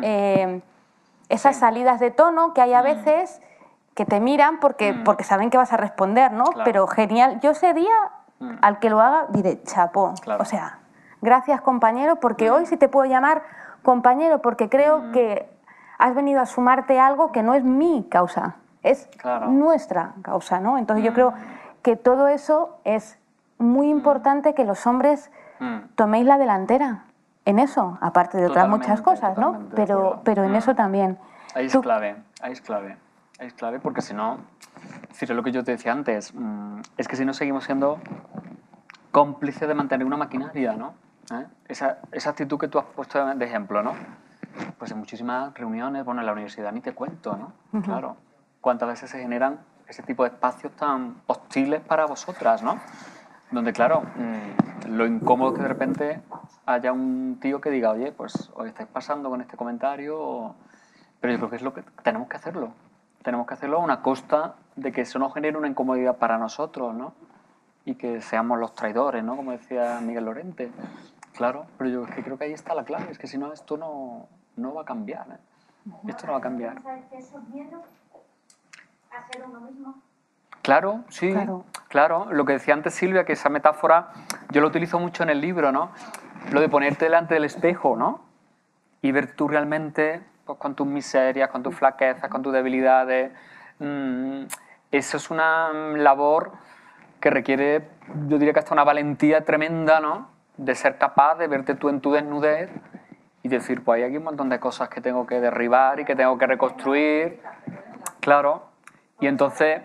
esas salidas de tono que hay a veces que te miran porque saben que vas a responder, ¿no? Claro. Pero genial. Yo ese día, al que lo haga, diré, chapó. Claro. O sea, gracias, compañero, porque hoy sí te puedo llamar compañero, porque creo que has venido a sumarte algo que no es mi causa, es nuestra causa, ¿no? Entonces yo creo que todo eso es muy importante que los hombres toméis la delantera en eso, aparte de otras muchas cosas, ¿no? Pero en eso también. Ahí es clave, ahí es clave. Es clave porque si no, es lo que yo te decía antes, es que si no seguimos siendo cómplices de mantener una maquinaria, ¿no? Esa actitud que tú has puesto de ejemplo, ¿no? Pues en muchísimas reuniones, bueno, en la universidad ni te cuento, ¿no? Claro, cuántas veces se generan ese tipo de espacios tan hostiles para vosotras, ¿no? Donde, claro, lo incómodo que de repente haya un tío que diga, oye, pues os estáis pasando con este comentario, pero yo creo que es lo que tenemos que hacerlo. Tenemos que hacerlo a una costa de que eso no genere una incomodidad para nosotros, ¿no? Y que seamos los traidores, ¿no? Como decía Miguel Lorente. Claro, pero yo es que creo que ahí está la clave. Es que si no, esto no va a cambiar, ¿eh? Esto no va a cambiar. ¿Sabes que eso es miedo a ser uno mismo? Claro, sí, claro. Lo que decía antes Silvia, que esa metáfora yo lo utilizo mucho en el libro, ¿no? Lo de ponerte delante del espejo, ¿no? Y ver tú realmente... pues con tus miserias, con tus flaquezas, con tus debilidades. Eso es una labor que requiere, yo diría que hasta una valentía tremenda, ¿no? De ser capaz de verte tú en tu desnudez y decir, pues hay aquí un montón de cosas que tengo que derribar y que tengo que reconstruir. Claro. Y entonces,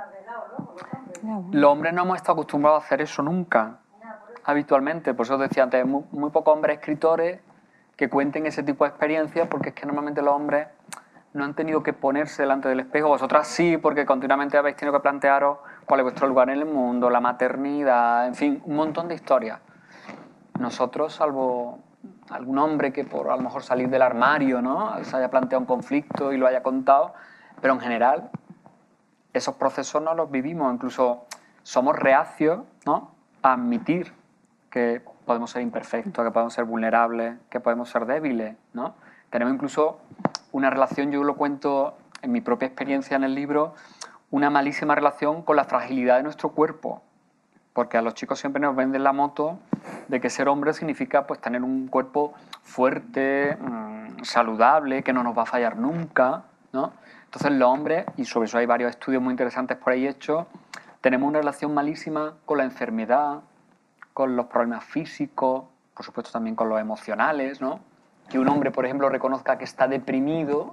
los hombres no hemos estado acostumbrados a hacer eso nunca, habitualmente. Por eso decía antes, muy pocos hombres escritores que cuenten ese tipo de experiencias, porque es que normalmente los hombres no han tenido que ponerse delante del espejo. Vosotras sí, porque continuamente habéis tenido que plantearos cuál es vuestro lugar en el mundo, la maternidad, en fin, un montón de historias. Nosotros, salvo algún hombre que por a lo mejor salir del armario, ¿no? Se haya planteado un conflicto y lo haya contado, pero en general esos procesos no los vivimos, incluso somos reacios, ¿no? A admitir que podemos ser imperfectos, que podemos ser vulnerables, que podemos ser débiles, ¿no? Tenemos incluso una relación, yo lo cuento en mi propia experiencia en el libro, una malísima relación con la fragilidad de nuestro cuerpo, porque a los chicos siempre nos venden la moto de que ser hombre significa pues tener un cuerpo fuerte, saludable, que no nos va a fallar nunca, ¿no? Entonces los hombres, y sobre eso hay varios estudios muy interesantes por ahí hechos, tenemos una relación malísima con la enfermedad, con los problemas físicos, por supuesto también con los emocionales, ¿no? Que un hombre, por ejemplo, reconozca que está deprimido,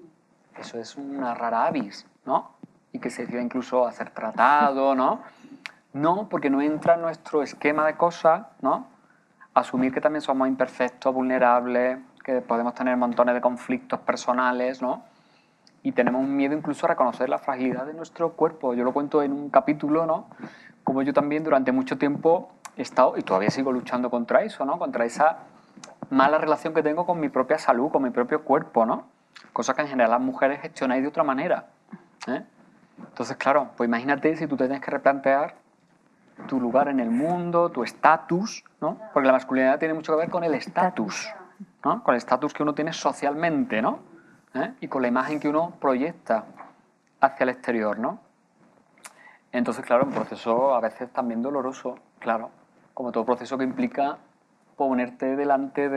eso es una rara avis, ¿no? Y que se decida incluso hacer tratado, ¿no? No, porque no entra en nuestro esquema de cosas, ¿no? Asumir que también somos imperfectos, vulnerables, que podemos tener montones de conflictos personales, ¿no? Y tenemos un miedo incluso a reconocer la fragilidad de nuestro cuerpo. Yo lo cuento en un capítulo, ¿no? Como yo también durante mucho tiempo he estado, y todavía sigo luchando contra eso, ¿no? Contra esa mala relación que tengo con mi propia salud, con mi propio cuerpo, ¿no? Cosa que en general las mujeres gestionáis de otra manera, ¿eh? Entonces, claro, pues imagínate si tú te tienes que replantear tu lugar en el mundo, tu estatus, ¿no? Porque la masculinidad tiene mucho que ver con el estatus, ¿no? Con el estatus que uno tiene socialmente, ¿no? Y con la imagen que uno proyecta hacia el exterior, ¿no? Entonces, claro, un proceso a veces también doloroso, claro, como todo proceso que implica ponerte delante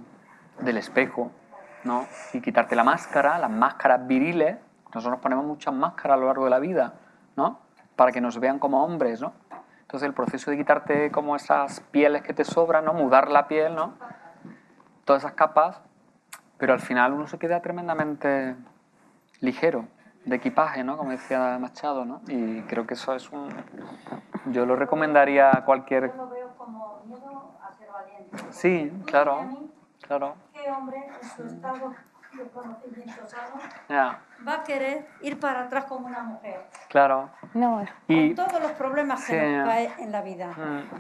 del espejo, ¿no? Y quitarte la máscara, las máscaras viriles. Nosotros nos ponemos muchas máscaras a lo largo de la vida, ¿no? Para que nos vean como hombres, ¿no? Entonces el proceso de quitarte como esas pieles que te sobran, ¿no? Mudar la piel, ¿no? Todas esas capas, pero al final uno se queda tremendamente ligero de equipaje, ¿no? Como decía Machado, ¿no? Y creo que eso es un... Yo lo recomendaría a cualquier... Yo lo veo como miedo a ser valiente. Sí, claro, claro. ¿Qué hombre en su estado de conocimiento sano Ya, va a querer ir para atrás como una mujer? claro. No, Y, Con todos los problemas que sí. nos caen en la vida.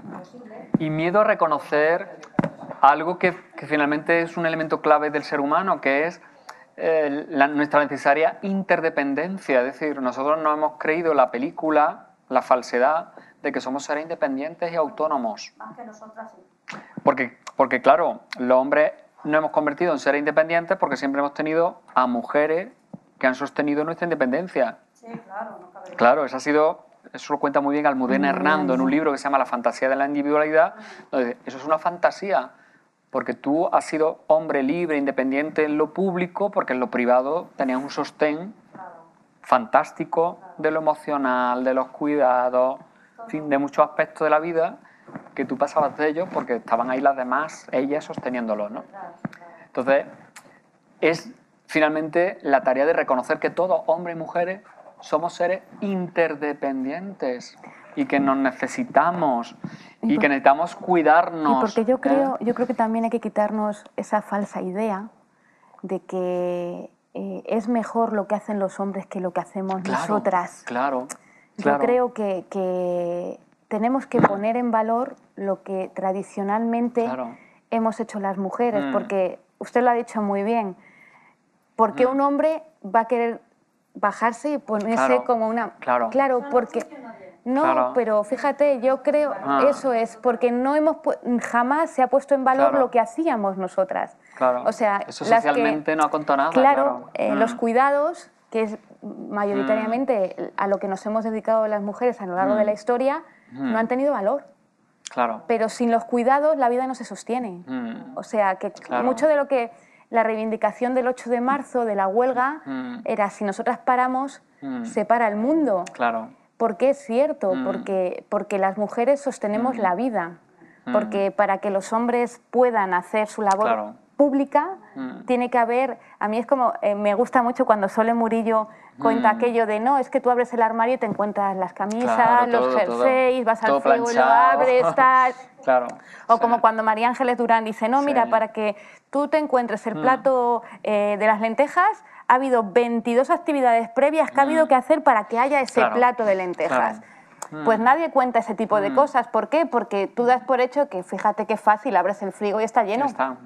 y miedo a reconocer algo que finalmente es un elemento clave del ser humano, que es nuestra necesaria interdependencia. Es decir, nosotros no hemos creído la película, la falsedad de que somos seres independientes y autónomos. Más que nosotras sí. Porque claro, los hombres nos hemos convertido en seres independientes porque siempre hemos tenido a mujeres que han sostenido nuestra independencia. Sí, claro, no cabe duda. Claro, eso lo cuenta muy bien Almudena Hernando en un libro que se llama La fantasía de la individualidad, donde eso es una fantasía, porque tú has sido hombre libre, independiente en lo público, porque en lo privado tenías un sostén fantástico de lo emocional, de los cuidados, en fin, de muchos aspectos de la vida que tú pasabas de ellos porque estaban ahí las demás, ellas sosteniéndolo, ¿no? Entonces, es finalmente la tarea de reconocer que todos, hombres y mujeres, somos seres interdependientes y que nos necesitamos y que necesitamos cuidarnos. Y porque yo creo que también hay que quitarnos esa falsa idea de que es mejor lo que hacen los hombres que lo que hacemos nosotras. Claro. Yo creo que tenemos que poner en valor lo que tradicionalmente hemos hecho las mujeres, porque usted lo ha dicho muy bien, porque un hombre va a querer bajarse y ponerse como una... Claro, porque... No, pero fíjate, yo creo, eso es, porque no hemos jamás se ha puesto en valor lo que hacíamos nosotras. Claro. O sea, eso socialmente no ha contado nada. Claro, los cuidados, que es mayoritariamente a lo que nos hemos dedicado las mujeres a lo largo de la historia, no han tenido valor. Claro. Pero sin los cuidados la vida no se sostiene. O sea, que mucho de lo que la reivindicación del 8 de marzo, de la huelga, era si nosotras paramos, se para el mundo. Claro. Porque es cierto, porque las mujeres sostenemos la vida. Porque para que los hombres puedan hacer su labor pública, tiene que haber... A mí es como... me gusta mucho cuando Sole Murillo cuenta aquello de no, es que tú abres el armario y te encuentras las camisas, los jerseys, vas al frigo y lo abres, tal... O como cuando María Ángeles Durán dice, no, mira, para que tú te encuentres el plato de las lentejas, ha habido 22 actividades previas que ha habido que hacer para que haya ese plato de lentejas. Pues nadie cuenta ese tipo de cosas. ¿Por qué? Porque tú das por hecho que, fíjate qué fácil, abres el frigo y está lleno.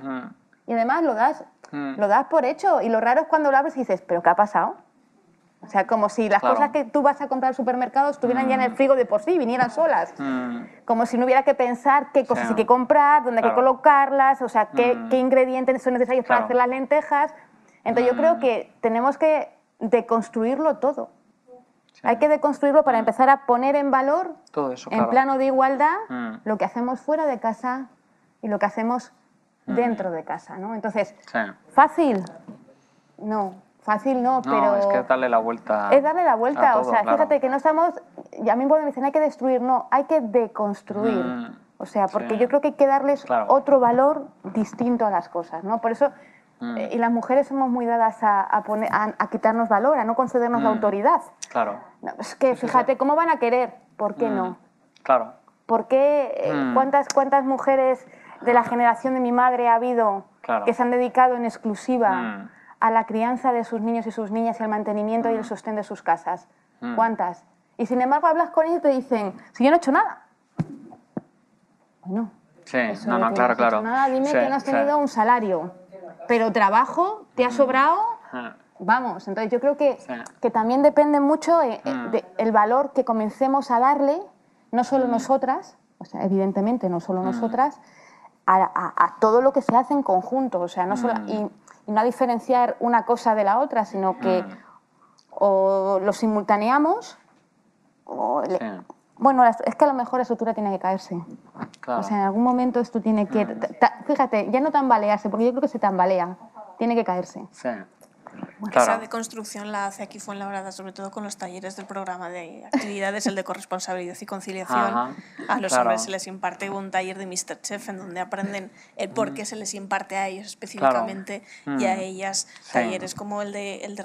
Y además lo das por hecho. Y lo raro es cuando lo abres y dices, ¿pero qué ha pasado? O sea, como si las cosas que tú vas a comprar al supermercado estuvieran ya en el frigo de por sí, vinieran solas. Como si no hubiera que pensar qué cosas hay que comprar, dónde hay que colocarlas, o sea, qué ingredientes son necesarios para hacer las lentejas. Entonces yo creo que tenemos que deconstruirlo todo. Hay que deconstruirlo para empezar a poner en valor, todo eso, en plano de igualdad, lo que hacemos fuera de casa y lo que hacemos dentro de casa, ¿no? Entonces, ¿fácil? No, fácil no, pero... No, es que darle la vuelta. Es darle la vuelta, todo, o sea, claro. fíjate que no estamos... Y a mí cuando me dicen hay que destruir, no, hay que deconstruir. O sea, porque yo creo que hay que darles otro valor distinto a las cosas, ¿no? Por eso... Y las mujeres somos muy dadas a quitarnos valor, a no concedernos la autoridad. Claro. No, es que fíjate, ¿cómo van a querer? ¿Por qué no? Claro. ¿Por qué? ¿Cuántas mujeres de la generación de mi madre ha habido que se han dedicado en exclusiva a la crianza de sus niños y sus niñas y al mantenimiento y el sostén de sus casas? ¿Cuántas? Y sin embargo hablas con ellos y te dicen, si yo no he hecho nada. Bueno, sí, eso no, de no, que claro, no has hecho claro. nada, dime que no has tenido un salario, pero trabajo te ha sobrado. Vamos, entonces yo creo que también depende mucho del valor que comencemos a darle, no solo nosotras, o sea, evidentemente no solo nosotras, a todo lo que se hace en conjunto, o sea, no solo, y no diferenciar una cosa de la otra, sino que o lo simultaneamos, o bueno, es que a lo mejor la estructura tiene que caerse. Claro. O sea, en algún momento esto tiene que... Fíjate, ya no tambalearse, porque yo creo que se tambalea, tiene que caerse. Sí. Bueno, esa deconstrucción la hace aquí Fuenlabrada, sobre todo con los talleres del programa de actividades, el de corresponsabilidad y conciliación. A los hombres se les imparte un taller de Mr. Chef en donde aprenden el por qué se les imparte a ellos específicamente y a ellas talleres como el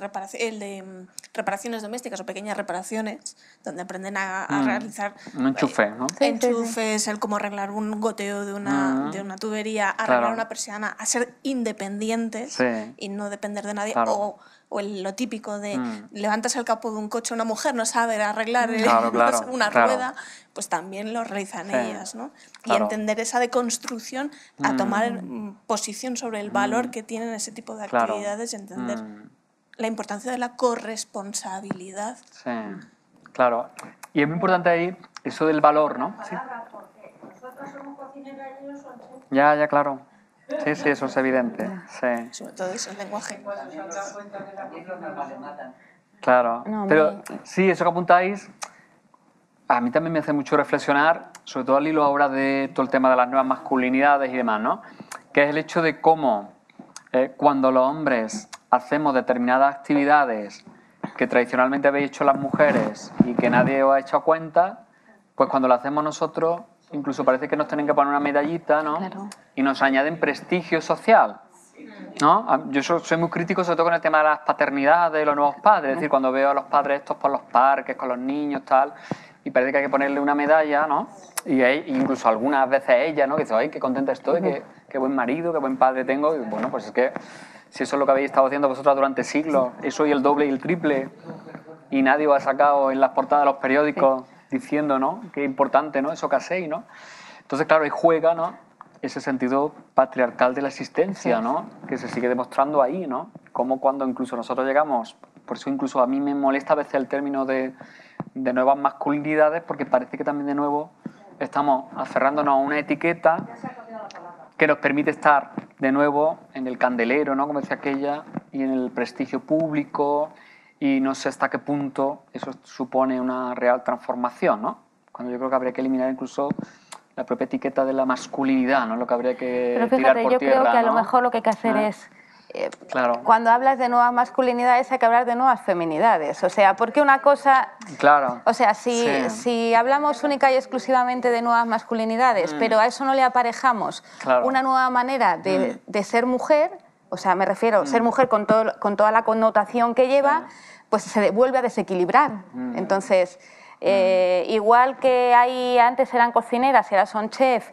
de reparaciones domésticas o pequeñas reparaciones, donde aprenden a realizar un enchufe, ¿no? Enchufes, el cómo arreglar un goteo de una tubería, arreglar una persiana, a ser independientes y no depender de nadie. O lo típico de levantas el capó de un coche, una mujer no sabe arreglar una rueda, pues también lo realizan ellas, ¿no? Y entender esa deconstrucción, a tomar posición sobre el valor que tienen ese tipo de actividades y entender la importancia de la corresponsabilidad. Sí, claro. Y es muy importante ahí eso del valor, ¿no? Sí. Nosotros somos cocineras y ellos son chefs. Ya, claro. Sí, sí, eso es evidente. Sí. Sobre todo eso, el lenguaje. Claro. Pero sí, eso que apuntáis, a mí también me hace mucho reflexionar, sobre todo al hilo ahora de todo el tema de las nuevas masculinidades y demás, ¿no? Que es el hecho de cómo cuando los hombres hacemos determinadas actividades que tradicionalmente habéis hecho las mujeres y que nadie os ha echado cuenta, pues cuando lo hacemos nosotros, incluso parece que nos tienen que poner una medallita, ¿no? Claro. Y nos añaden prestigio social, ¿no? Yo soy muy crítico sobre todo con el tema de las paternidades, de los nuevos padres, es decir, cuando veo a los padres estos por los parques, con los niños, tal, y parece que hay que ponerle una medalla, ¿no? Y incluso algunas veces ella, ¿no? Que dice, ay, qué contenta estoy, qué buen marido, qué buen padre tengo, y bueno, pues es que si eso es lo que habéis estado haciendo vosotras durante siglos, eso y el doble y el triple, y nadie os ha sacado en las portadas de los periódicos diciendo, ¿no? Qué importante, ¿no? Eso que hacéis, ¿no? Entonces, claro, ahí juega, ¿no? Ese sentido patriarcal de la existencia, ¿no? Que se sigue demostrando ahí, ¿no? Como cuando incluso nosotros llegamos, por eso incluso a mí me molesta a veces el término de nuevas masculinidades, porque parece que también de nuevo estamos aferrándonos a una etiqueta que nos permite estar de nuevo en el candelero, ¿no? Como decía aquella, y en el prestigio público, y no sé hasta qué punto eso supone una real transformación, ¿no? Cuando yo creo que habría que eliminar incluso la propia etiqueta de la masculinidad, ¿no? Lo que habría que Pero fíjate, tirar por yo tierra, creo que a ¿no? lo mejor lo que hay que hacer es... Claro. Cuando hablas de nuevas masculinidades hay que hablar de nuevas feminidades. O sea, porque una cosa... Claro. O sea, si hablamos única y exclusivamente de nuevas masculinidades, pero a eso no le aparejamos una nueva manera de ser mujer, o sea, me refiero a ser mujer con toda la connotación que lleva, pues se vuelve a desequilibrar. Entonces... igual que antes eran cocineras y ahora son chef,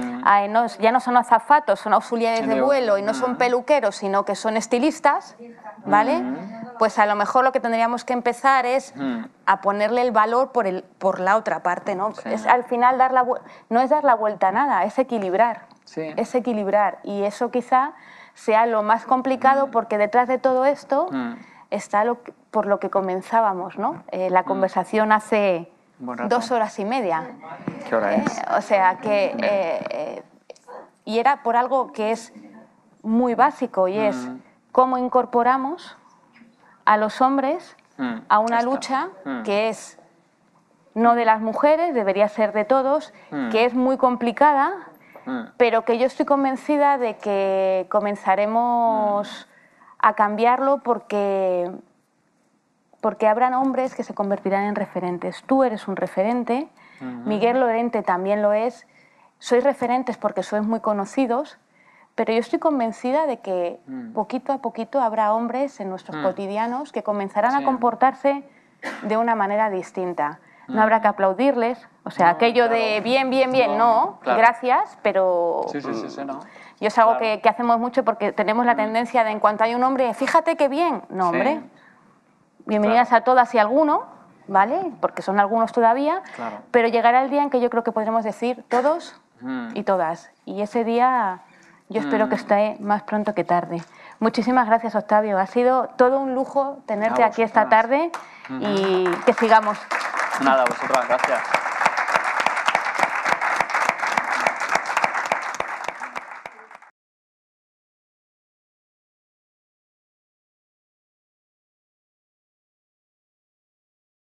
ya no son azafatos, son auxiliares de vuelo y no son peluqueros, sino que son estilistas, ¿vale? Pues a lo mejor lo que tendríamos que empezar es a ponerle el valor por la otra parte, ¿no? Es, al final no es dar la vuelta a nada, es equilibrar, es equilibrar, y eso quizá sea lo más complicado porque detrás de todo esto está por lo que comenzábamos, ¿no? La conversación hace 2 horas y media. ¿Qué hora es? O sea que... y era por algo que es muy básico y es cómo incorporamos a los hombres a una lucha que es no de las mujeres, debería ser de todos, que es muy complicada, pero que yo estoy convencida de que comenzaremos a cambiarlo porque habrán hombres que se convertirán en referentes. Tú eres un referente, Miguel Lorente también lo es, sois referentes porque sois muy conocidos, pero yo estoy convencida de que poquito a poquito habrá hombres en nuestros cotidianos que comenzarán a comportarse de una manera distinta. No habrá que aplaudirles, o sea, aquello de bien, bien, bien, no, gracias, pero no. yo es algo que hacemos mucho porque tenemos la tendencia de en cuanto hay un hombre, fíjate qué bien, no hombre, bienvenidas a todas y alguno, ¿vale? Porque son algunos todavía, pero llegará el día en que yo creo que podremos decir todos y todas, y ese día yo espero que esté más pronto que tarde. Muchísimas gracias, Octavio, ha sido todo un lujo tenerte aquí esta tarde y que sigamos. Nada, vosotras, gracias.